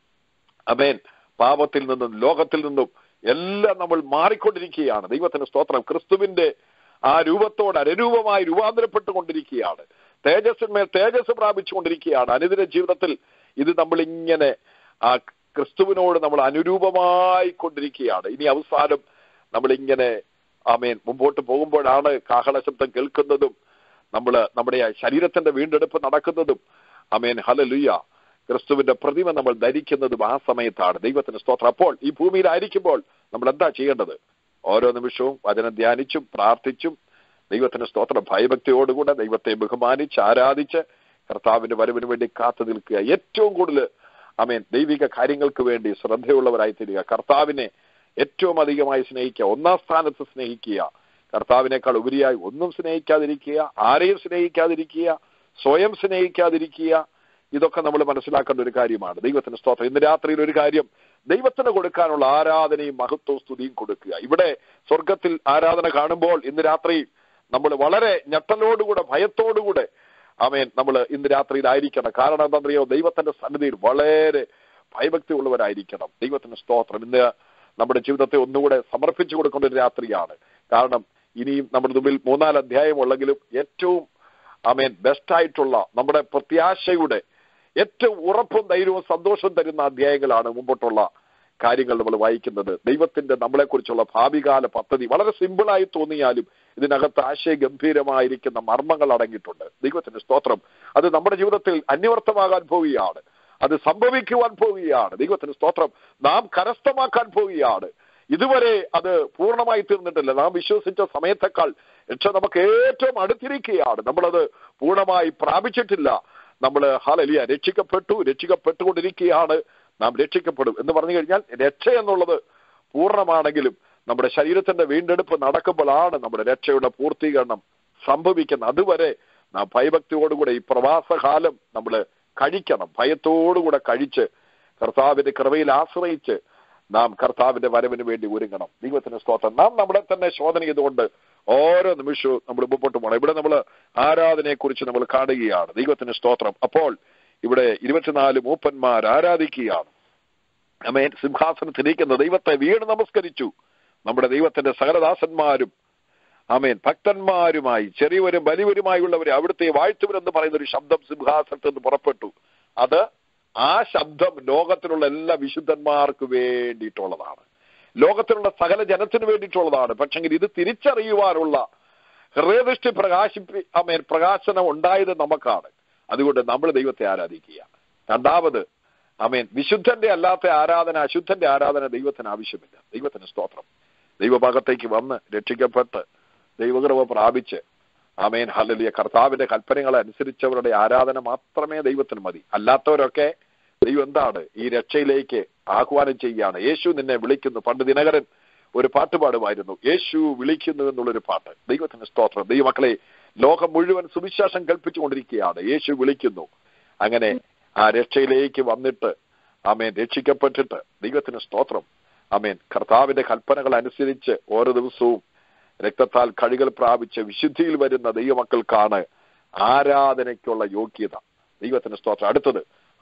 Speaker 4: അമേൻ പാപത്തിൽ നിന്നും ലോകത്തിൽ നിന്നും എല്ലാം നമ്മൾ മാറിക്കൊണ്ടിരിക്കുകയാണ്. ദൈവത്തിന്റെ സ്തോത്രം. ക്രിസ്തുവിന്റെ ആ രൂപത്തോട് അനുരൂപമായി രൂപാന്തരപ്പെട്ടുകൊണ്ടിരിക്കുകയാണ്. തേജസ്സിന്മേൽ തേജസ് പ്രാപിച്ചുകൊണ്ടിരിക്കുകയാണ്. അനുദിന ജീവിതത്തിൽ ഇത് നമ്മളിങ്ങനെ ആ ക്രിസ്തുവിനോട് നമ്മൾ അനുരൂപമായി കൊണ്ടിരിക്കുകയാണ്. ഇനി അവസാനം നമ്മളിങ്ങനെ ആമേൻ മുമ്പോട്ട് പോകുമ്പോഴാണ് കാഹള ശബ്ദം കേൾക്കുന്നതും നമ്മൾ നമ്മുടെ ശരീരത്തിന്റെ വീണ്ടെടുപ്പ് നടക്കുന്നതും ആമേൻ ഹല്ലേലൂയ ക്രിസ്തുവിന്റെ പ്രതിമ നമ്മൾ ധരിക്കുന്നതും ആ സമയത്താണ്. ദൈവത്തിന്റെ സ്തോത്രം. അപ്പോൾ ഈ ഭൂമിയിലായിരിക്കുമ്പോൾ നമ്മൾ എന്താ ചെയ്യേണ്ടത്? ഓരോ നിമിഷവും വചനം ധ്യാനിച്ചും പ്രാർത്ഥിച്ചും ദൈവത്തിന്റെ സ്തോത്രം ഭയഭക്തിയോടുകൂടെ ദൈവത്തെ ബഹുമാനിച്ച് ആരാധിച്ച് കർത്താവിന്റെ വരവിന് വേണ്ടി കാത്തു നിൽക്കുക. ഏറ്റവും കൂടുതൽ ആമേൻ ദൈവിക കാര്യങ്ങൾക്ക് വേണ്ടി ശ്രദ്ധയുള്ളവരായി തീരുക. കർത്താവിനെ ഏറ്റവും അധികമായി സ്നേഹിക്കുക. ഒന്നാം സ്ഥാനത്ത് സ്നേഹിക്കുക. കർത്താവിനേക്കാൾ ഉപരിയായി ഒന്നും സ്നേഹിക്കാതിരിക്കുക, ആരെയും സ്നേഹിക്കാതിരിക്കുക, സ്വയം സ്നേഹിക്കാതിരിക്കുക. ഇതൊക്കെ നമ്മൾ മനസ്സിലാക്കേണ്ട ഒരു കാര്യമാണ്. ദൈവത്തിന്റെ സ്തോത്രം. ഇന്ന് രാത്രിയിൽ ഒരു കാര്യം, ദൈവത്തിന് കൊടുക്കാനുള്ള ആരാധനയും മഹത്വവും സ്തുതിയും കൊടുക്കുക. ഇവിടെ സ്വർഗത്തിൽ ആരാധന കാണുമ്പോൾ ഇന്ന് രാത്രി നമ്മൾ വളരെ ഞെട്ടലോടുകൂടെ ഭയത്തോടുകൂടെ ആമേൻ നമ്മൾ ഇന്ന് രാത്രിയിലായിരിക്കണം. കാരണം എന്താണെന്നറിയോ? ദൈവത്തിന്റെ സന്നിധിയിൽ വളരെ ഭയഭക്തി ഉള്ളവരായിരിക്കണം. ദൈവത്തിന്റെ സ്തോത്രം. ഇന്ന് നമ്മുടെ ജീവിതത്തെ ഒന്നുകൂടെ സമർപ്പിച്ചു കൊടുക്കേണ്ട ഒരു രാത്രിയാണ്. കാരണം ഇനിയും നമ്മുടെ മുമ്പിൽ മൂന്നാല് അധ്യായം ഉള്ളെങ്കിലും ഏറ്റവും ആമേൻ ബെസ്റ്റായിട്ടുള്ള നമ്മുടെ പ്രത്യാശയുടെ ഏറ്റവും ഉറപ്പും ധൈര്യവും സന്തോഷവും തരുന്ന അധ്യായങ്ങളാണ് മുമ്പോട്ടുള്ള കാര്യങ്ങൾ നമ്മൾ വായിക്കുന്നത്. ദൈവത്തിന്റെ നമ്മളെക്കുറിച്ചുള്ള ഭാവികാല പദ്ധതി വളരെ സിമ്പിളായി തോന്നിയാലും ഇതിനകത്ത് ആശയ ഗംഭീരമായിരിക്കുന്ന മർമ്മങ്ങൾ അടങ്ങിയിട്ടുണ്ട്. ദൈവത്തിന്റെ സ്തോത്രം. അത് നമ്മുടെ ജീവിതത്തിൽ അന്വർത്ഥമാകാൻ പോവുകയാണ്. അത് സംഭവിക്കുവാൻ പോവുകയാണ്. ദൈവത്തിന് സ്തോത്രം. നാം കരസ്ഥമാക്കാൻ പോവുകയാണ്. ഇതുവരെ അത് പൂർണ്ണമായി തീർന്നിട്ടില്ല. നാം വിശ്വസിച്ച സമയത്തെക്കാൾ രക്ഷ നമുക്ക് ഏറ്റവും അടുത്തിരിക്കുകയാണ്. നമ്മളത് പൂർണ്ണമായി പ്രാപിച്ചിട്ടില്ല. നമ്മൾ ഹല്ലേലൂയ രക്ഷിക്കപ്പെട്ടു, രക്ഷിക്കപ്പെട്ടുകൊണ്ടിരിക്കുകയാണ്. നാം രക്ഷിക്കപ്പെടും എന്ന് പറഞ്ഞു കഴിഞ്ഞാൽ രക്ഷ എന്നുള്ളത് പൂർണ്ണമാണെങ്കിലും നമ്മുടെ ശരീരത്തിന്റെ വീണ്ടെടുപ്പ് നടക്കുമ്പോഴാണ് നമ്മുടെ രക്ഷയുടെ പൂർത്തീകരണം സംഭവിക്കുന്നത്. അതുവരെ നാം ഭയഭക്തിയോടുകൂടെ ഈ പ്രവാസകാലം നമ്മൾ കഴിക്കണം. ഭയത്തോടുകൂടെ കഴിച്ച് കർത്താവിന്റെ കൃപയിൽ ആശ്രയിച്ച് നാം കർത്താവിന്റെ വരവിന് വേണ്ടി ഒരുങ്ങണം. ദൈവത്തിന്റെ സ്തോത്രം. നാം നമ്മളെ തന്നെ ശോധന ചെയ്തുകൊണ്ട് ഓരോ നിമിഷവും നമ്മൾ മുമ്പോട്ട് പോകണം. ഇവിടെ നമ്മൾ ആരാധനയെ കുറിച്ച് നമ്മൾ കാണുകയാണ്. ദൈവത്തിന്റെ സ്തോത്രം. അപ്പോൾ ഇവിടെ ഇരുപത്തിനാല് മൂപ്പന്മാർ ആരാധിക്കുകയാണ്. ആമേൻ. സിംഹാസനത്തിരിക്കുന്ന ദൈവത്തെ വീണ് നമസ്കരിച്ചു. നമ്മുടെ ദൈവത്തിന്റെ സകലദാസന്മാരും ആമേൻ ഭക്തന്മാരുമായി ചെറിയവരും വലിയവരുമായുള്ളവരെ അവിടുത്തെ വാഴ്ത്തുവരെന്ന് പറയുന്ന ഒരു ശബ്ദം സിംഹാസനത്തിൽ നിന്ന് പുറപ്പെട്ടു. അത് ആ ശബ്ദം ലോകത്തിലുള്ള എല്ലാ വിശുദ്ധന്മാർക്ക് വേണ്ടിയിട്ടുള്ളതാണ്. ലോകത്തിലുള്ള സകല ജനത്തിന് വേണ്ടിയിട്ടുള്ളതാണ്. പക്ഷെങ്കിൽ ഇത് തിരിച്ചറിയുവാനുള്ള ഹൃദയദൃഷ്ടി പ്രകാശിപ്പി ആമേൻ പ്രകാശനം ഉണ്ടായത് നമുക്കാണ്. അതുകൊണ്ട് നമ്മൾ ദൈവത്തെ ആരാധിക്കുക. രണ്ടാമത് ആമേൻ വിശുദ്ധന്റെ അല്ലാത്ത ആരാധന, അശുദ്ധന്റെ ആരാധന ദൈവത്തിന് ആവശ്യമില്ല. ദൈവത്തിന് സ്തോത്രം. ദൈവഭാഗത്തേക്ക് വന്ന് രക്ഷിക്കപ്പെട്ട് ദൈവകൃപ പ്രാപിച്ച് ആമേൻ ഹല്ലേലൂയ കർത്താവിന്റെ കൽപ്പനകളെ അനുസരിച്ചവരുടെ ആരാധന മാത്രമേ ദൈവത്തിന് മതി. അല്ലാത്തവരൊക്കെ ദൈവം എന്താണ് ഈ രക്ഷയിലേക്ക് ആഹ്വാനം ചെയ്യുകയാണ്. യേശു നിന്നെ വിളിക്കുന്നു. പണ്ട് ദിനകരൻ ഒരു പാട്ട് പാടുമായിരുന്നു, യേശു വിളിക്കുന്നു എന്നുള്ളൊരു പാട്ട്. ദൈവത്തിന് സ്തോത്രം. ദൈവമക്കളെ, ലോകം മുഴുവൻ സുവിശേഷം കൽപ്പിച്ചുകൊണ്ടിരിക്കുകയാണ്. യേശു വിളിക്കുന്നു. അങ്ങനെ ആ രക്ഷയിലേക്ക് വന്നിട്ട് ആമേൻ രക്ഷിക്കപ്പെട്ടിട്ട് ദൈവത്തിന് സ്തോത്രം ആമേൻ കർത്താവിന്റെ കൽപ്പനകൾ അനുസരിച്ച് ഓരോ ദിവസവും രക്തത്താൽ കഴുകൽ പ്രാപിച്ച് വിശുദ്ധിയിൽ വരുന്ന ദൈവമക്കൾക്കാണ് ആരാധനയ്ക്കുള്ള യോഗ്യത. ദൈവത്തിന് സ്തോത്രം. അടുത്തത്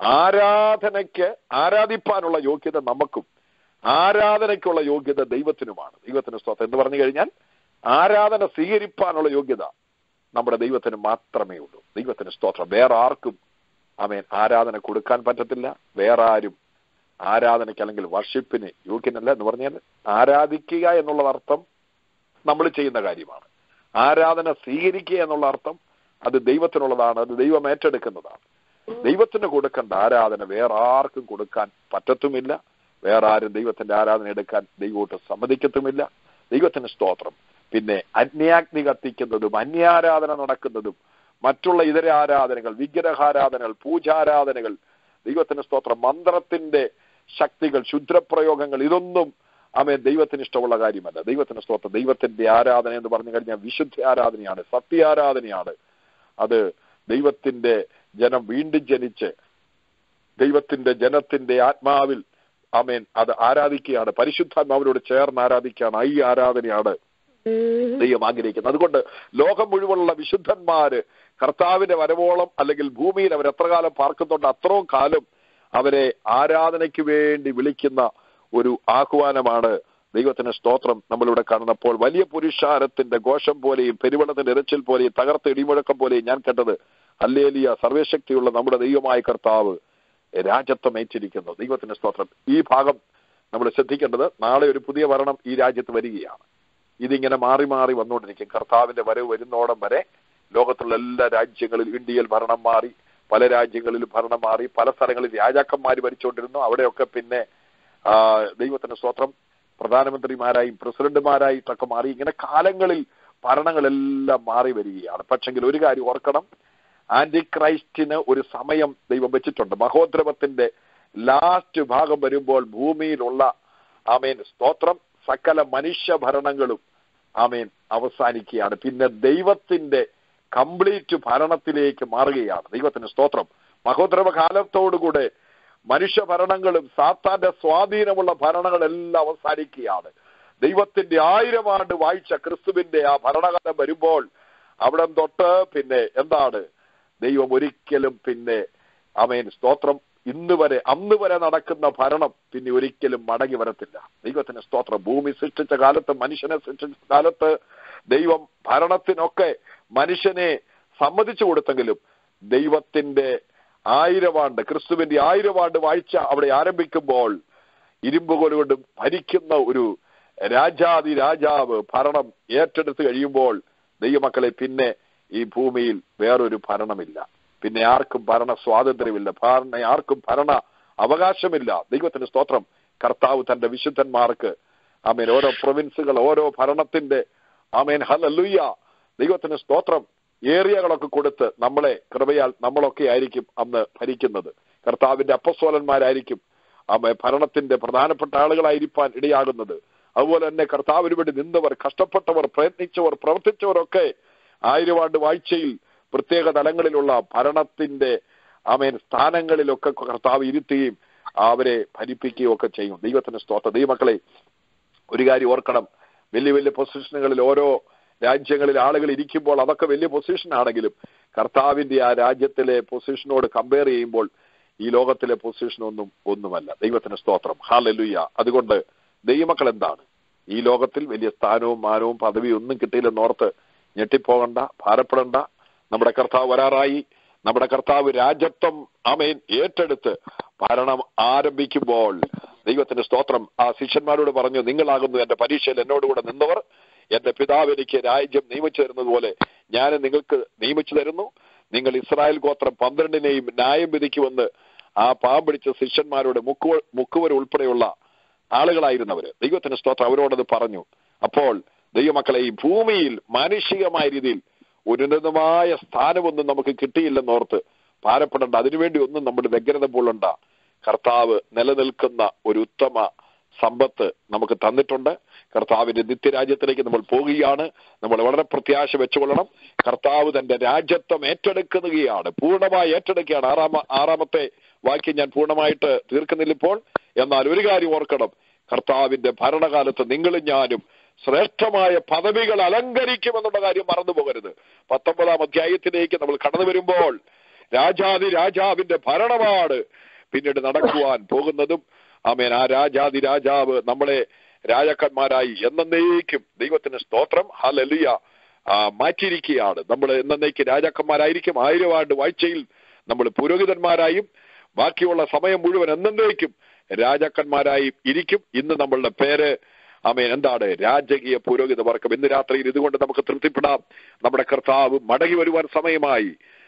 Speaker 4: ആരാധനയ്ക്ക് ആരാധിപ്പാനുള്ള യോഗ്യത നമുക്കും ആരാധനയ്ക്കുള്ള യോഗ്യത ദൈവത്തിനുമാണ്. ദൈവത്തിന് സ്തോത്രം. എന്ന് പറഞ്ഞു കഴിഞ്ഞാൽ ആരാധന സ്വീകരിപ്പാനുള്ള യോഗ്യത നമ്മുടെ ദൈവത്തിന് മാത്രമേ ഉള്ളൂ. ദൈവത്തിന് സ്തോത്രം. വേറെ ആർക്കും ആമേൻ ആരാധന കൊടുക്കാൻ പറ്റത്തില്ല. വേറെ ആരും ആരാധനയ്ക്ക് അല്ലെങ്കിൽ വർഷിപ്പിന് യോഗ്യനല്ല. എന്ന് പറഞ്ഞാൽ ആരാധിക്കുക എന്നുള്ള അർത്ഥം നമ്മൾ ചെയ്യുന്ന കാര്യമാണ്. ആരാധന സ്വീകരിക്കുക എന്നുള്ള അർത്ഥം അത് ദൈവത്തിനുള്ളതാണ്. അത് ദൈവം ഏറ്റെടുക്കുന്നതാണ്. ദൈവത്തിന് കൊടുക്കേണ്ട ആരാധന വേറെ ആർക്കും കൊടുക്കാൻ പറ്റത്തുമില്ല. വേറെ ആരും ദൈവത്തിന്റെ ആരാധന എടുക്കാൻ ദൈവോട്ട് സമ്മതിക്കത്തുമില്ല. ദൈവത്തിന് സ്തോത്രം. പിന്നെ അന്യാഗ്നി കത്തിക്കുന്നതും അന്യാരാധന നടക്കുന്നതും മറ്റുള്ള ഇതര ആരാധനകൾ, വിഗ്രഹാരാധനകൾ, പൂജാരാധനകൾ, ദൈവത്തിന് സ്തോത്രം, മന്ത്രത്തിന്റെ ശക്തികൾ, ക്ഷുദ്രപ്രയോഗങ്ങൾ, ഇതൊന്നും ആമേൻ ദൈവത്തിന് ഇഷ്ടമുള്ള കാര്യമല്ല. ദൈവത്തിന് സ്തോത്രം. ദൈവത്തിന്റെ ആരാധന എന്ന് പറഞ്ഞു കഴിഞ്ഞാൽ വിശുദ്ധ ആരാധനയാണ്, സത്യാരാധനയാണ്. അത് ദൈവത്തിന്റെ ജനം വീണ്ടും ജനിച്ച് ദൈവത്തിന്റെ ജനത്തിന്റെ ആത്മാവിൽ ആമേൻ അത് ആരാധിക്കുകയാണ്, പരിശുദ്ധാത്മാവിനോട് ചേർന്ന് ആരാധിക്കുകയാണ്. ഈ ആരാധനയാണ് ദൈവം ആഗ്രഹിക്കുന്നത്. അതുകൊണ്ട് ലോകം മുഴുവനുള്ള വിശുദ്ധന്മാര് കർത്താവിന്റെ വരവോളം അല്ലെങ്കിൽ ഭൂമിയിൽ അവർ എത്ര കാലം പാർക്കുന്നുണ്ട് അത്രയും കാലം അവരെ ആരാധനയ്ക്ക് വേണ്ടി വിളിക്കുന്ന ഒരു ആഹ്വാനമാണ് ദൈവത്തിന് സ്തോത്രം നമ്മളിവിടെ കാണുന്നപ്പോൾ. വലിയ പുരുഷാരത്തിന്റെ ഘോഷം പോലെയും പെരുവെള്ളത്തിന്റെ ഇരച്ചിൽ പോലെയും തകർത്ത ഇടിമുഴക്കം പോലെയും ഞാൻ കേട്ടത് ഹല്ലേലൂയ, സർവ്വശക്തിയുള്ള നമ്മുടെ ദൈവമായ കർത്താവ് രാജ്യത്വം ഏറ്റിരിക്കുന്നു. ദൈവത്തിന്റെ സ്തോത്രം. ഈ ഭാഗം നമ്മൾ ശ്രദ്ധിക്കേണ്ടത്, നാളെ ഒരു പുതിയ ഭരണം ഈ രാജ്യത്ത് വരികയാണ്. ഇതിങ്ങനെ മാറി മാറി വന്നുകൊണ്ടിരിക്കും. കർത്താവിന്റെ വരവ് വരുന്നോടം വരെ ലോകത്തുള്ള എല്ലാ രാജ്യങ്ങളിലും ഇന്ത്യയിൽ ഭരണം മാറി, പല രാജ്യങ്ങളിലും ഭരണം മാറി, പല സ്ഥലങ്ങളിൽ രാജാക്കന്മാർ ഭരിച്ചുകൊണ്ടിരുന്നു. അവിടെയൊക്കെ പിന്നെ ആ ദൈവത്തിന്റെ സ്തോത്രം പ്രധാനമന്ത്രിമാരായും പ്രസിഡന്റുമാരായിട്ടൊക്കെ മാറി. ഇങ്ങനെ കാലങ്ങളിൽ ഭരണങ്ങളെല്ലാം മാറി വരികയാണ്. പക്ഷെങ്കിൽ ഒരു കാര്യം ഓർക്കണം, ആന്റി ക്രൈസ്റ്റിന് ഒരു സമയം ദൈവം വെച്ചിട്ടുണ്ട്. മഹോദ്രവത്തിന്റെ ലാസ്റ്റ് ഭാഗം വരുമ്പോൾ ഭൂമിയിലുള്ള ആമേൻ സ്തോത്രം സകല മനുഷ്യ ഭരണങ്ങളും ആമേൻ അവസാനിക്കുകയാണ്. പിന്നെ ദൈവത്തിന്റെ കംപ്ലീറ്റ് ഭരണത്തിലേക്ക് മാറുകയാണ്. ദൈവത്തിന് സ്തോത്രം. മഹോദ്രവ കാലത്തോടുകൂടെ മനുഷ്യ ഭരണങ്ങളും സാത്താന്റെ സ്വാധീനമുള്ള ഭരണങ്ങളെല്ലാം അവസാനിക്കുകയാണ്. ദൈവത്തിന്റെ ആയിരം ആണ്ട് വാഴ്ച ക്രിസ്തുവിന്റെ ആ ഭരണകാലം വരുമ്പോൾ അവിടെ തൊട്ട് പിന്നെ എന്താണ്, ദൈവം ഒരിക്കലും പിന്നെ ആമേൻ സ്തോത്രം ഇന്ന് വരെ അന്ന് വരെ നടക്കുന്ന ഭരണം പിന്നെ ഒരിക്കലും മടങ്ങി വരത്തില്ല. ദൈവത്തിന് സ്തോത്രം. ഭൂമി സൃഷ്ടിച്ച കാലത്ത്, മനുഷ്യനെ സൃഷ്ടിച്ച കാലത്ത് ദൈവം ഭരണത്തിനൊക്കെ മനുഷ്യനെ സമ്മതിച്ചു കൊടുത്തെങ്കിലും ദൈവത്തിന്റെ ആയിരവാണ്ട് ക്രിസ്തുവിന്റെ ആയിരവാണ്ട് വാഴ്ച അവിടെ ആരംഭിക്കുമ്പോൾ ഇരുമ്പുകോൽ കൊണ്ട് ഭരിക്കുന്ന ഒരു രാജാതി രാജാവ് ഭരണം ഏറ്റെടുത്ത് കഴിയുമ്പോൾ ദൈവമക്കളെ പിന്നെ ഈ ഭൂമിയിൽ വേറൊരു ഭരണമില്ല. പിന്നെ ആർക്കും ഭരണ സ്വാതന്ത്ര്യമില്ല, ഭരണ ആർക്കും ഭരണ അവകാശമില്ല. ദൈവത്തിന് സ്തോത്രം. കർത്താവ് തന്റെ വിശുദ്ധന്മാർക്ക് ആമേൻ ഓരോ പ്രൊവിൻസുകൾ, ഓരോ ഭരണത്തിന്റെ ആമേൻ ഹല്ലേലൂയ ദൈവത്തിന് സ്തോത്രം ഏരിയകളൊക്കെ കൊടുത്ത് നമ്മളെ കൃപയാൽ നമ്മളൊക്കെ ആയിരിക്കും അന്ന് ഭരിക്കുന്നത്. കർത്താവിന്റെ അപ്പസ്തോലന്മാരായിരിക്കും ആമേ ഭരണത്തിന്റെ പ്രധാനപ്പെട്ട ആളുകളായിരിക്കാൻ ഇടയാകുന്നത്. അതുപോലെ തന്നെ കർത്താവിന് വേണ്ടി നിന്നവർ, കഷ്ടപ്പെട്ടവർ, പ്രയത്നിച്ചവർ, പ്രവർത്തിച്ചവരൊക്കെ ആയിരവാണ്ട് വാഴ്ചയിൽ പ്രത്യേക തലങ്ങളിലുള്ള ഭരണത്തിന്റെ ആമേൻ സ്ഥാനങ്ങളിലൊക്കെ കർത്താവ് ഇരുത്തുകയും അവരെ ഭരിപ്പിക്കുകയും ഒക്കെ ചെയ്യും. ദൈവത്തിന് സ്തോത്രം. ദൈവമക്കളെ ഒരു കാര്യം ഓർക്കണം, വലിയ വലിയ പൊസിഷനുകളിൽ ഓരോ രാജ്യങ്ങളിൽ ആളുകൾ ഇരിക്കുമ്പോൾ അതൊക്കെ വലിയ പൊസിഷൻ ആണെങ്കിലും കർത്താവിന്റെ ആ രാജ്യത്തിലെ പൊസിഷനോട് കമ്പയർ ചെയ്യുമ്പോൾ ഈ ലോകത്തിലെ പൊസിഷൻ ഒന്നും ഒന്നുമല്ല. ദൈവത്തിന് സ്തോത്രം. ഹല്ലേലൂയ. അതുകൊണ്ട് ദൈവമക്കൾ എന്താണ്, ഈ ലോകത്തിൽ വലിയ സ്ഥാനവും മാനവും പദവിയും ഒന്നും കിട്ടിയില്ലെന്നോർത്ത് ഞെട്ടിപ്പോകണ്ട, ഭാരപ്പെടണ്ട. നമ്മുടെ കർത്താവ് വരാറായി. നമ്മുടെ കർത്താവ് രാജ്യത്വം ആമേൻ ഏറ്റെടുത്ത് ഭരണം ആരംഭിക്കുമ്പോൾ ദൈവത്തിന്റെ സ്തോത്രം ആ ശിഷ്യന്മാരോട് പറഞ്ഞു, നിങ്ങളാകുന്നു എന്റെ പരീക്ഷയിൽ എന്നോടുകൂടെ നിന്നവർ, എന്റെ പിതാവ് എനിക്ക് രാജ്യം നിയമിച്ചു തരുന്നത് പോലെ ഞാൻ നിങ്ങൾക്ക് നിയമിച്ചു തരുന്നു. നിങ്ങൾ ഇസ്രായേൽ ഗോത്രം പന്ത്രണ്ടിനെയും ന്യായം വിധിക്കുമെന്ന് ആ പാവം പിടിച്ച ശിഷ്യന്മാരോട് മുക്കുവ മുക്കുവർ ഉൾപ്പെടെയുള്ള ആളുകളായിരുന്നവര് ദൈവത്തിന്റെ സ്തോത്രം അവരോടത് പറഞ്ഞു. അപ്പോൾ ദൈവമക്കളെ ഈ ഭൂമിയിൽ മാനുഷികമായ രീതിയിൽ ഉന്നതമായ സ്ഥാനമൊന്നും നമുക്ക് കിട്ടിയില്ലെന്നോർത്ത് ഭാരപ്പെടേണ്ട. അതിനുവേണ്ടി ഒന്നും നമ്മുടെ വ്യഗ്രത പോലുണ്ട. കർത്താവ് നിലനിൽക്കുന്ന ഒരു ഉത്തമ സമ്പത്ത് നമുക്ക് തന്നിട്ടുണ്ട്. കർത്താവിന്റെ നിത്യരാജ്യത്തിലേക്ക് നമ്മൾ പോകുകയാണ്. നമ്മൾ വളരെ പ്രത്യാശ വെച്ചുകൊള്ളണം. കർത്താവ് തന്റെ രാജ്യത്വം ഏറ്റെടുക്കുകയാണ്, പൂർണ്ണമായി ഏറ്റെടുക്കുകയാണ്. ആറാമ ആറാമത്തെ വാക്യം ഞാൻ പൂർണ്ണമായിട്ട് തീർക്കുന്നില്ല ഇപ്പോൾ. എന്നാൽ ഒരു കാര്യം ഓർക്കണം, കർത്താവിന്റെ ഭരണകാലത്ത് നിങ്ങളും ഞാനും ശ്രേഷ്ഠമായ പദവികൾ അലങ്കരിക്കുമെന്നുള്ള കാര്യം മറന്നു പോകരുത്. പത്തൊമ്പതാം അധ്യായത്തിലേക്ക് നമ്മൾ കടന്നു വരുമ്പോൾ രാജാതി രാജാവിന്റെ ഭരണമാണ് പിന്നീട് നടക്കുവാൻ പോകുന്നതും. ആമേൻ. ആ രാജാതി രാജാവ് നമ്മളെ രാജാക്കന്മാരായി എന്നേക്കും ദൈവത്തിന് സ്തോത്രം ഹല്ലേലൂയ മാറ്റിയിരിക്കുകയാണ്. നമ്മൾ എന്നേക്ക് രാജാക്കന്മാരായിരിക്കും. ആയിരം ആണ്ട് വാഴ്ചയിൽ നമ്മൾ പുരോഹിതന്മാരായും ബാക്കിയുള്ള സമയം മുഴുവൻ എന്നേക്കും രാജാക്കന്മാരായി ഇരിക്കും. ഇന്ന് നമ്മളുടെ പേര് ആമേൻ എന്താണ്? രാജകീയ പുരോഹിത വർഗം. ഇന്ന് രാത്രിയിൽ ഇതുകൊണ്ട് നമുക്ക് തൃപ്തിപ്പെടാം. നമ്മുടെ കർത്താവ് മടങ്ങി വരുവാൻ സമയമായി.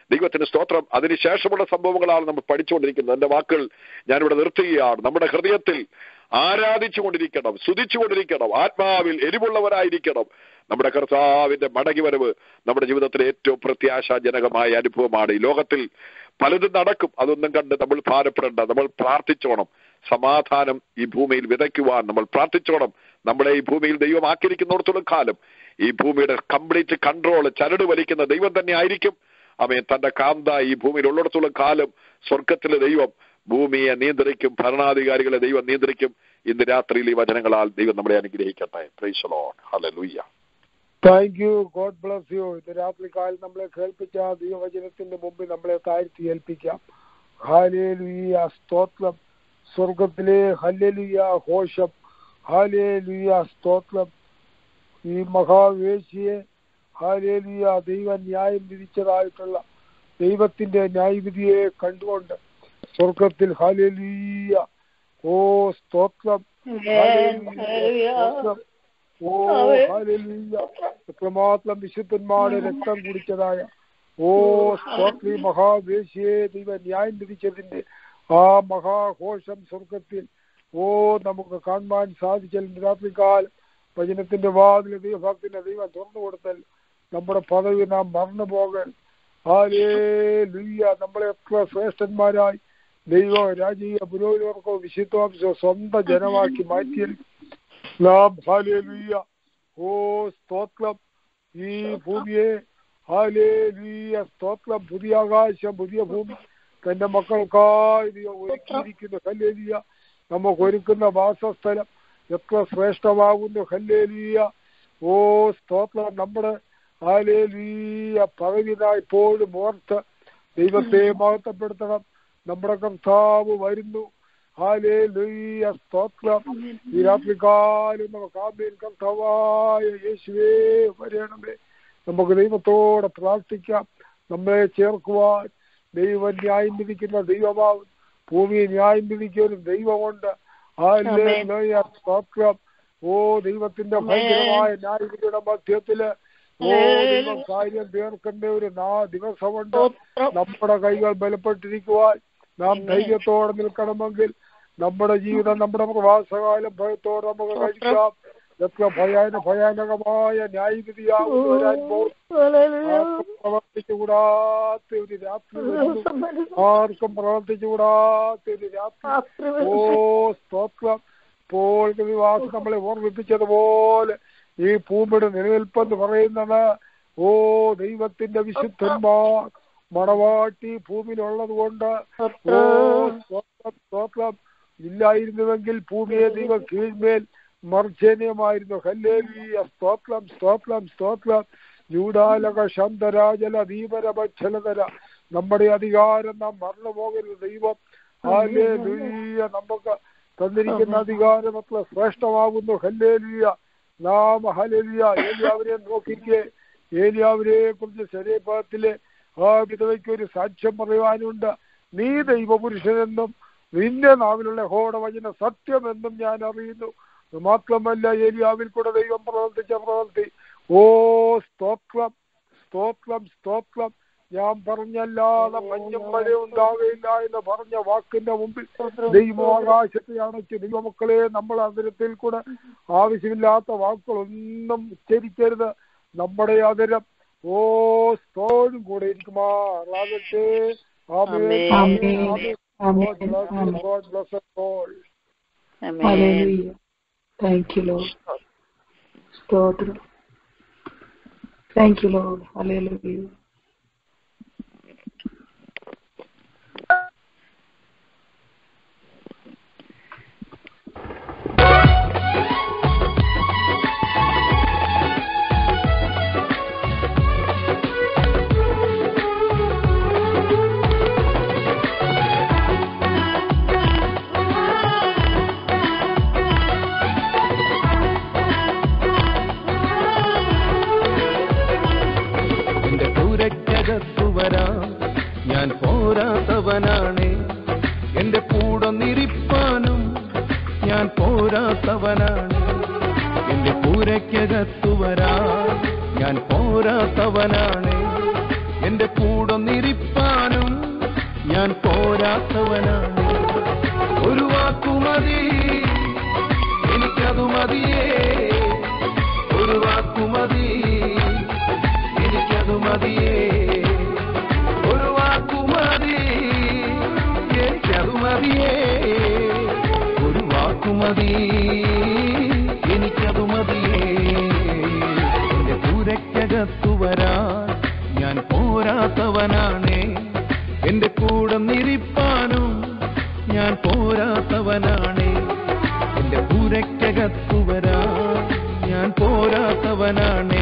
Speaker 4: ദൈവത്തിന് സ്തോത്രം. അതിനുശേഷമുള്ള സംഭവങ്ങളാണ് നമ്മൾ പഠിച്ചുകൊണ്ടിരിക്കുന്നത്. എന്റെ വാക്കുകൾ ഞാനിവിടെ നിർത്തുകയാണ്. നമ്മുടെ ഹൃദയത്തിൽ ആരാധിച്ചു കൊണ്ടിരിക്കണം, സ്തുതിച്ചുകൊണ്ടിരിക്കണം, ആത്മാവിൽ എരിവുള്ളവരായിരിക്കണം. നമ്മുടെ കർത്താവിന്റെ മടങ്ങി വരവ് നമ്മുടെ ജീവിതത്തിലെ ഏറ്റവും പ്രത്യാശാജനകമായ അനുഭവമാണ്. ഈ ലോകത്തിൽ പലതും നടക്കും, അതൊന്നും കണ്ട് നമ്മൾ ഭാരപ്പെടേണ്ട. നമ്മൾ പ്രാർത്ഥിച്ചോണം സമാധാനം ഈ ഭൂമിയിൽ വിതയ്ക്കുവാൻ. നമ്മൾ പ്രാർത്ഥിച്ചോണം നമ്മളെ ഈ ഭൂമിയിൽ ദൈവം ആക്കിയിരിക്കുന്നിടത്തോളം കാലം ഈ ഭൂമിയുടെ കംപ്ലീറ്റ് കൺട്രോൾ ചരട് വലിക്കുന്ന ദൈവം തന്നെ ആയിരിക്കും. അവൻ തന്റെ കാന്ത ഈ ഭൂമിയിൽ ഉള്ളിടത്തോളം കാലം സ്വർഗത്തിലെ ദൈവം ഭൂമിയെ നിയന്ത്രിക്കും, ഭരണാധികാരികളെ ദൈവം നിയന്ത്രിക്കും. ഇന്ന് രാത്രിയിൽ ഈ വചനങ്ങളാൽ ദൈവം നമ്മളെ അനുഗ്രഹിക്കട്ടെ. Praise the Lord. ഹല്ലേലൂയ.
Speaker 1: Thank you. God bless you. ഇന്ന് രാത്രി കാലം നമ്മളെ കേൾപ്പിച്ച ദൈവവചനത്തിന്റെ മുമ്പിൽ നമ്മളെ താഴ്ത്തി ഏൽപ്പിക്കാം. ഹല്ലേലൂയ, സ്തോത്രം. സ്വർഗത്തിലെ ഹല്ലേലൂയ ഘോഷം. ഹല്ലേലൂയ, സ്തോത്രം. ഈ മഹാവേശിയെ ഹല്ലേലൂയ ദൈവം ന്യായം വിധിച്ചതായിട്ടുള്ള ദൈവത്തിന്റെ ന്യായവിധിയെ കണ്ടുകൊണ്ട് സ്വർഗത്തിൽ ഹല്ലേലൂയ ഓ സ്തോത്രം. ഓ ഹല്ലേലൂയ, എത്രമാത്രം വിശുദ്ധന്മാരുടെ രക്തം കുടിച്ചതായ ഓ സ്തോത്രം. മഹാവേശിയെ ദൈവം ന്യായം വിധിച്ചതിന്റെ ആ മഹാഘോഷം സ്വർഗത്തിൽ ഓ നമുക്ക് കാണുവാൻ സാധിച്ചതിന്റെ രാത്രികാലം വചനത്തിന്റെ വാതിൽ ദൈവഭക്തിന്റെ ദൈവം തുറന്നു കൊടുത്താൽ നമ്മുടെ പദവി നാം മറന്നു പോകാൻ. ഹല്ലേലൂയ, നമ്മളെ എത്ര ശ്രേഷ്ഠന്മാരായി ദൈവം രാജീയ പുരോഹിതർക്കോ വിശുദ്ധാംശോ സ്വന്തം ജനമാക്കി മാറ്റിയെടുക്കും നാം. ഹല്ലേലൂയ, ഓ സ്തോത്രം. ഈ ഭൂമിയെ ഹല്ലേലൂയ സ്തോത്രം. പുതിയ ആകാശം, പുതിയ ഭൂമി തന്റെ മക്കൾക്കായി ദൈവം ഒരുക്കിയിരിക്കുന്നു. ഹല്ലേലൂയ, നമുക്ക് ഒരുക്കുന്ന വാസസ്ഥലം എത്ര ശ്രേഷ്ഠമാകുന്നു. ഹല്ലേലൂയ, ഓ സ്തോത്രം. നമ്മുടെ ഹല്ലേലൂയ പദവിനാ ഇപ്പോഴും ഓർത്ത് ദൈവത്തെ മഹത്വപ്പെടുത്തണം. നമ്മുടെ കർത്താവ് വരുന്നു. ഹല്ലേലൂയ, സ്തോത്രം. ഈ രാത്രികാലം നമുക്ക് ആമേൻ. കർത്താവായ യേശുവേ വരണമേ. നമുക്ക് ദൈവത്തോടെ പ്രാർത്ഥിക്കാം. നമ്മെ ചേർക്കുവാൻ ദൈവം ന്യായം വിധിക്കുന്ന ദൈവമാവും. ഭൂമിയെ ന്യായം വിധിക്കുന്ന ദൈവമുണ്ട്. ഹല്ലേലൂയ, സ്തോത്രം. ഓ ദൈവത്തിന്റെ ഭയങ്കരമായ ന്യായവിധിയുടെ മധ്യത്തില് ഓ ദൈവം കാര്യം തീർക്കേണ്ട ഒരു നാ ദിവസമുണ്ട്. നമ്മുടെ കൈകൾ ബലപ്പെട്ടിരിക്കുവാൻ നാം ധൈര്യത്തോടെ നിൽക്കണമെങ്കിൽ നമ്മുടെ ജീവിതം, നമ്മുടെ പ്രവാസകാലം ഭയത്തോടെ നമുക്ക് കഴിക്കാം. എത്ര ഭയാന ഭയാനകമായ ന്യായവിധിയാകും വരാൻ പോകും. പ്രവർത്തിച്ചുകൂടാത്ത ഒരു രാത്രി വരുന്നു. ആർക്കും പ്രവർത്തിച്ചുകൂടാത്ത ഒരു രാത്രി. ഓ സ്തോത്രം. ഇപ്പോൾ വിവാസം നമ്മളെ ഓർമ്മിപ്പിച്ചതുപോലെ ഈ ഭൂമിയുടെ നിലനിൽപ്പെന്ന് പറയുന്നത് ഓ ദൈവത്തിന്റെ വിശുദ്ധന്മാർ മണവാട്ടി ഭൂമിയിലുള്ളത് കൊണ്ട് ഓ സ്തോത്രം സ്തോത്രം. ഇല്ലായിരുന്നുവെങ്കിൽ ഭൂമിയെ ദൈവം കീഴ്മേൽ മർജനീയമായിരുന്നു. ഹല്ലേലൂയ, സ്തോത്രം സ്തോത്രം സ്തോത്രം. ജൂഡാലക ശന്തരാജല ദീപരഭക്ഷലതര. നമ്മുടെ അധികാരം നാം മറന്നു പോകരുത്. ദൈവം ഹല്ലേലൂയ നമുക്ക് തന്നിരിക്കുന്ന അധികാരം അത്ര ശ്രേഷ്ഠമാകുന്നു. ഹല്ലേലൂയ, നാം ഹല്ലേലൂയ. ഏലിയാവിനെ നോക്കിക്കേ. ഏലിയാവിനെ കുറിച്ച് ശരീരത്തിലെ ആ വിധവയ്ക്ക് ഒരു സാക്ഷ്യം പറയുവാനുണ്ട്. നീ ദൈവപുരുഷനെന്നും നിന്റെ നാവിലുള്ള യഹോവയുടെ വചനം സത്യമെന്നും ഞാൻ അറിയുന്നു. മാത്രമല്ല ഏലിയാവിൽ കൂടെ ദൈവം പ്രവർത്തിച്ച പ്രവർത്തി ഓ സ്തോത്രം സ്തോത്രം സ്തോത്രം. ഞാൻ പറഞ്ഞല്ലാതെ മഞ്ഞും മഴ ഉണ്ടാകയില്ല എന്ന് പറഞ്ഞ വാക്കിന്റെ മുമ്പിൽ ദൈവം ആകാശത്തെ അണച്ച്. ദൈവമക്കളെ, നമ്മൾ അതിരത്തിൽ കൂടെ ആവശ്യമില്ലാത്ത വാക്കുകളൊന്നും ഉച്ചരിക്കരുത്. നമ്മുടെ അതിരം ഓ സ്തോനും കൂടെ ഇരിക്കുമാറാകട്ടെ. ആമേൻ. God bless you. God bless us all.
Speaker 2: Amen. Hallelujah. Thank you, Lord. Stotram. Thank you, Lord. Hallelujah.
Speaker 6: പോരാത്തവനാണ്. ഒരു വാക്കുമതി എനിക്കതു മതിയേ, ഒരു വാക്കുമതി എനിക്കതു മതിയേ, ഒരു വാക്കുമതി എനിക്കതു മതിയേ, ഒരു വാക്കുമതി എനിക്കതു മതിയേ. എന്റെ പൂരക്കകത്തു വരാൻ ഞാൻ പോരാത്തവനാണേ, എന്റെ കൂടെ നിരിപ്പാനും ഞാൻ പോരാത്തവനാണേ. എന്റെ പൂരക്കകത്തു വരാൻ ഞാൻ പോരാത്തവനാണേ,